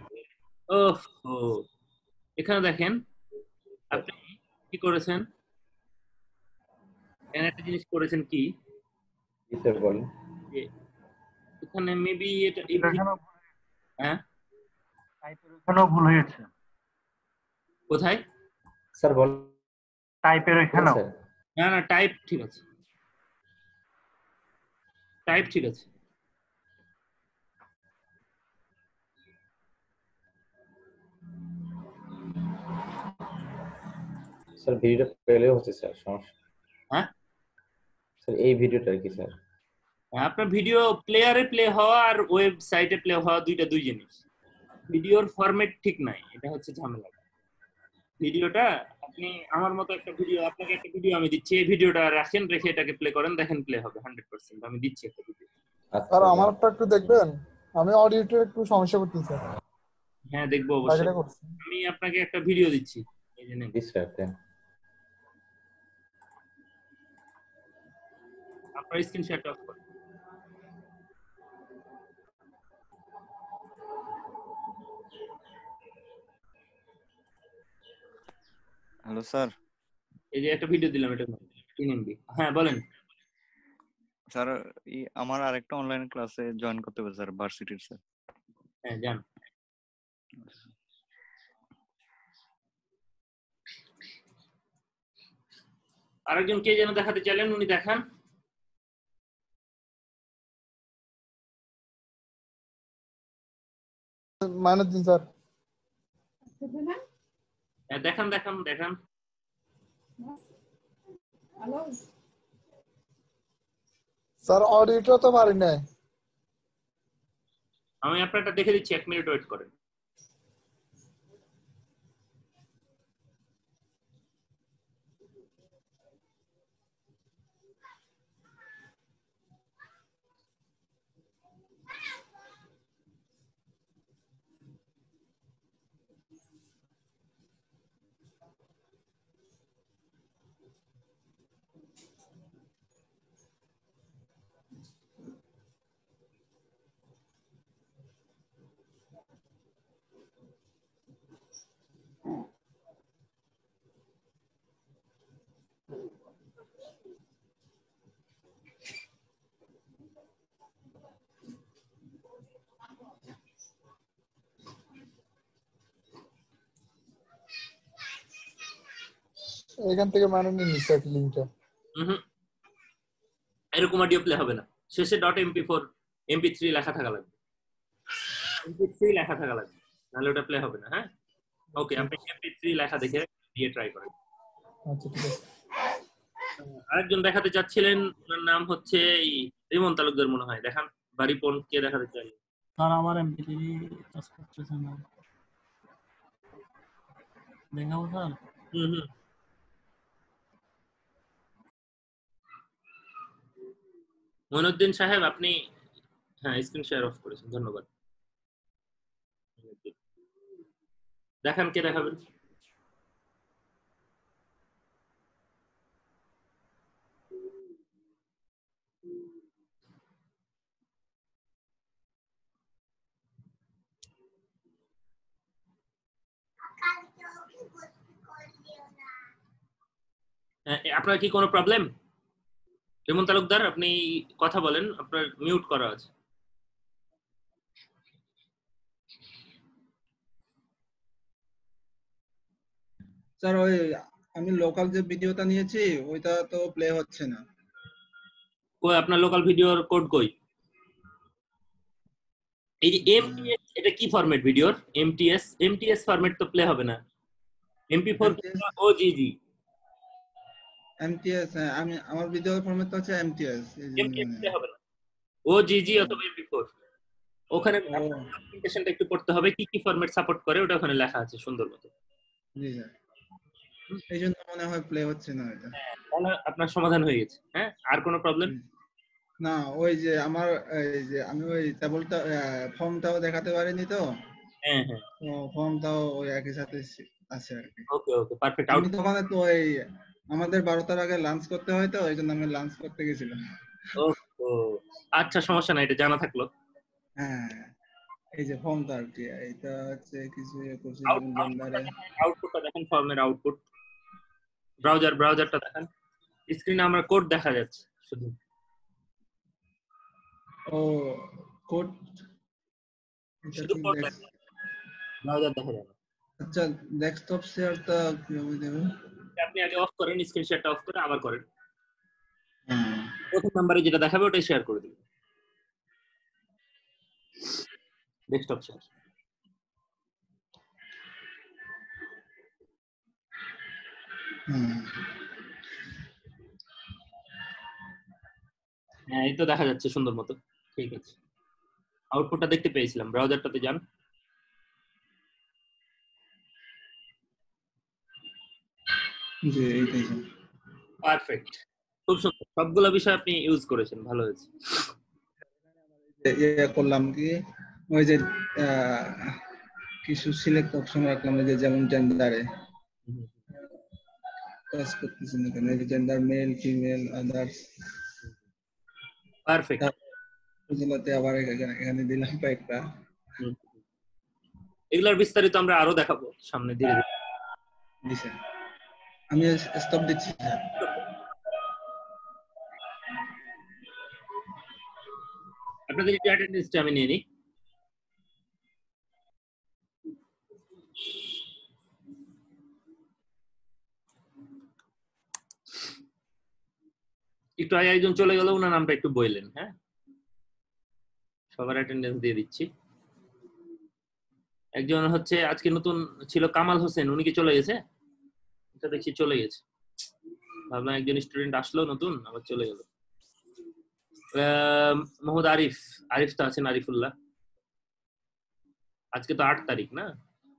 এখানে দেখেন আপনি কি করেছেন, এখানে একটা জিনিস করেছেন কি, স্যার বলেন। এখানে মেবি এটা হ্যাঁ এখানেও ভুল হয়েছে। কোথায় স্যার বল, টাইপের এখানেও না টাইপ ঠিক আছে, টাইপ ঠিক আছে। স্যার ভিডিওটা প্লেও হচ্ছে স্যার, সমস্যা। হ্যাঁ স্যার এই ভিডিওটা কি স্যার, আপনার ভিডিও প্লেয়ারে প্লে হওয়া আর ওয়েবসাইটে প্লে হওয়া দুই জিনিস। ভিডিওর ফরম্যাট ঠিক নাই, এটা হচ্ছে ঝামেলা। ভিডিওটা আপনি আমার মতো একটা ভিডিও, আপনাকে একটা ভিডিও আমি দিচ্ছি, এই ভিডিওটা রাখেন, রেখে এটাকে প্লে করেন, দেখেন প্লে হবে 100%। আমি দিচ্ছি একটা ভিডিও। আর আমারটা একটু দেখবেন, আমি অডিওটা একটু সমস্যা করতেছি স্যার। হ্যাঁ দেখবো অবশ্যই। আমি আপনাকে একটা ভিডিও দিচ্ছি, এই যে নেন। আপনার স্ক্রিন শেয়ারটা অফ করুন। হ্যালো স্যার, এই যে একটা ভিডিও দিলাম, এটা 3 MB। হ্যাঁ বলেন। স্যার আমার আরেকটা অনলাইন ক্লাসে জয়েন করতে হবে স্যার, ভার্সিটির স্যার। হ্যাঁ যান। আরেকজন কে যেন দেখাতে চাইলেন, উনি দেখান। মাইনুদ্দিন স্যার। হ্যাঁ দেখান দেখান দেখান। স্যার অডিওটা তো পারি না। আমি আপনারটা দেখে দিচ্ছি, 1 মিনিট ওয়েট করেন। এখান থেকে মাইনুদ্দিন নিচ্ছে লিংকটা। এরকম অডিও প্লে হবে না, শেষে .mp4 mp3 লেখা থাকা লাগবে, mp3 লেখা থাকা লাগবে, নাহলে ওটা প্লে হবে না। হ্যাঁ ওকে, আপনি mp3 লেখা দেখে দিয়ে ট্রাই করেন। আচ্ছা ঠিক আছে। আরেকজন দেখাতে চাচ্ছিলেন, ওনার নাম হচ্ছে রিমন তালুকদার মনে হয়, দেখান। বাড়িপন কে দেখাতে চাই? স্যার আমার এমপি3 কাজ করতেছে না, দেখাবো স্যার? মইনুদ্দিন সাহেব আপনি, হ্যাঁ স্ক্রিন শেয়ার অফ করেছেন, ধন্যবাদ। দেখান কে দেখাবেন? আপনার কি কোনো প্রবলেম? রিমন তালুকদার আপনি কথা বলেন, আপনার মিউট করা আছে। স্যার ওই আমি লোকাল যে ভিডিওটা নিয়েছি ওইটা তো প্লে হচ্ছে না। কই আপনার লোকাল ভিডিওর কোড কই? এই যে এমটিএস, এটা কি ফরম্যাট ভিডিওর? এমটিএস ফরম্যাট তো প্লে হবে না। এমপি4 কিংবা ওজিজি। এমটিএস, আমি আমার ভিডিও ফরম্যাট হচ্ছে এমটিএস। এমটিএস প্লে হবে না, ওজিজি অথবা এমপি4। ওখানে ডকুমেন্টেশনটা একটু পড়তে হবে, কি কি ফরম্যাট সাপোর্ট করে ওটা ওখানে লেখা আছে সুন্দর মতো। জি স্যার, এই জন্য মনে হয় প্লে হচ্ছে না এটা। তাহলে আপনার সমাধান হয়ে গেছে। হ্যাঁ আর কোনো প্রবলেম? না, ওই যে আমার এই যে আমি ওই টেবলটা ফর্মটাও দেখাতে পারিনি তো। হ্যাঁ হ্যাঁ, তো ফর্মটাও ওই একই সাথে আছে আর কি। Okay okay perfect. আমি তখন তো ওই আমাদের 12টার আগে লাঞ্চ করতে হয়, তো এই জন্য আমি লাঞ্চ করতে গেছিলাম। ও আচ্ছা, সমস্যা নাই, এটা জানা থাকলো। হ্যাঁ এই যে ফর্মটা আর কি, এটা হচ্ছে কিছু আউটপুটটা দেখেন, ফর্মের আউটপুট। ব্রাউজারটা দেখেন, স্ক্রিনে আমার কোড দেখা যাচ্ছে শুধু। ও কোড, শুধু কোড দেখেন, ব্রাউজার দেখা যাবে। আচ্ছা ডেস্কটপ শেয়ারটা কিভাবে দেব? আপনি আগে অফ করেন, স্ক্রিন শেয়ারটা অফ করে আবার করেন। প্রথম নাম্বারে যেটা দেখাবে ওটাই শেয়ার করে দিবেন, ডেস্কটপ শেয়ার। হ্যাঁ এই তো দেখা যাচ্ছে সুন্দর মতো, ঠিক আছে। আউটপুটটা দেখতে পেয়েছিলাম, ব্রাউজারটাতে যান। জি এইটাই পারফেক্ট, খুব সুন্দর, সবগুলো বিষয় আপনি ইউজ করেছেন, ভালো হয়েছে। করলাম কি ওই যে কিছু সিলেক্ট অপশন রাখলাম, যে যেমন জেন্ডারে কাজ করতেছি না কেন, gender male female others. Perfect, এগুলোতে আবার এখানে দিলাম কয়েকটা। এগুলোর বিস্তারিত আমরা আরো দেখাবো সামনে ধীরে ধীরে। জি স্যার, আমি স্টপ দিচ্ছি স্যার। আপনাদের একটু অ্যাটেন্ডেন্সটা আমি নিয়ে নিই। একটু আগে একজন চলে গেল, ওনার নামটা একটু বললেন। হ্যাঁ, সবার অ্যাটেন্ডেন্স দিয়ে দিচ্ছি। একজন হচ্ছে আজকে নতুন ছিল কামাল হোসেন, উনি কি চলে গেছে? এটা দেখছি চলে গেছে। ভাবলাম একজন স্টুডেন্ট আসলো নতুন, আবার চলে গেল। মোহাম্মদ আরিফ, আরিফ তো আছেন, আরিফুল্লাহ। আজকে তো 8 তারিখ না?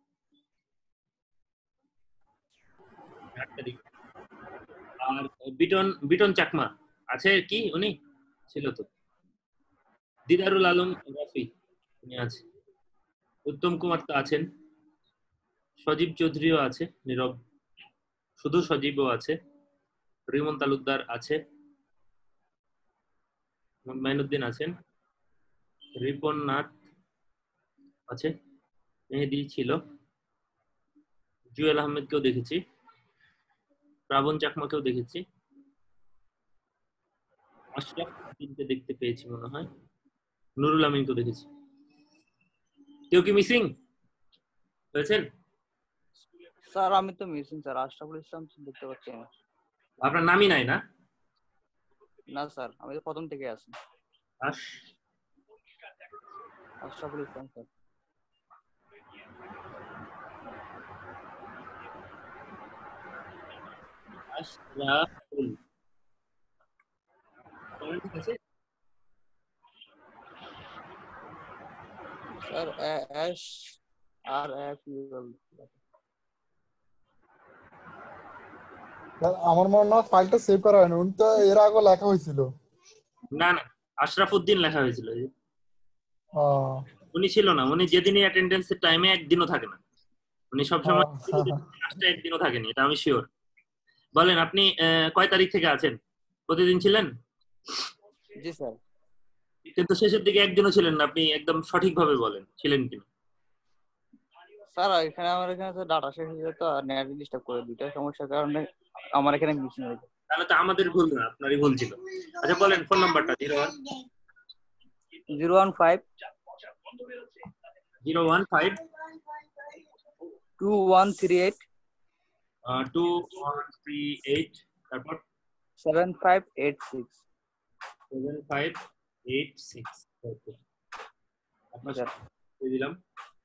8 তারিখ। আর বিটন, বিটন চাকমা আছে কি? উনি ছিল তো। দিদারুল আলম রফি উনি আছে। উত্তম কুমার তো আছেন। সজীব চৌধুরীও আছে, নীরব। শুধু সজীবও আছে। রিমন তালুকদার আছে। মাইনুদ্দিন আছেন। রিপন নাথ আছে। মেহেদি ছিল। জুয়েল আহমেদকেও দেখেছি। প্রাবণ চাকমাকেও দেখেছি। আশরাফ উদ্দিনকে দেখতে পেয়েছি মনে হয়। নুরুল আমিনকেও দেখেছি। কেউ কি মিসিং হয়েছেন? স্যার আমি তো মিসিং স্যার, আশরাফুল ইসলাম দেখতে পাচ্ছি না। আপনার নামই নাই না? না স্যার, আমি তো প্রথম থেকে আছি। আশরাফুল ইসলাম স্যার। আশরাফুল ঠিক আছে। Sir S R F UL. আমার মনে হয় ফাইলটা সেভ করা হয়নি, উনি তো এর আগে লেখা হয়েছিল। না না, আশরাফ উদ্দিন লেখা হয়েছিল। ও উনি ছিল না, উনি যেদিনই অ্যাটেন্ডেন্সের টাইমে একদিনও থাকে না। উনি সবসময় লাস্টে একদিনও থাকেনি, এটা আমি শিওর। বলেন আপনি কয় তারিখ থেকে আছেন? প্রতিদিন ছিলেন? জি স্যার। কিন্তু শেষের দিকে একদিনও ছিলেন না, আপনি একদম সঠিকভাবে বলেন ছিলেন কিনা। স্যার এখানে আমার এখানে তো ডাটা শেষ হয়ে যেত আর নেট ডিস্টার্ব করে, দুইটা সমস্যার কারণে আমার এখানে মিসিং হয়ে যায়। তাহলে তো আমাদের ভুল না, আপনারই ভুল ছিল। আচ্ছা বলেন ফোন নাম্বারটা। 015 2138 2138 তারপর 7586। 7586 ওকে আপনার দিয়ে দিলাম।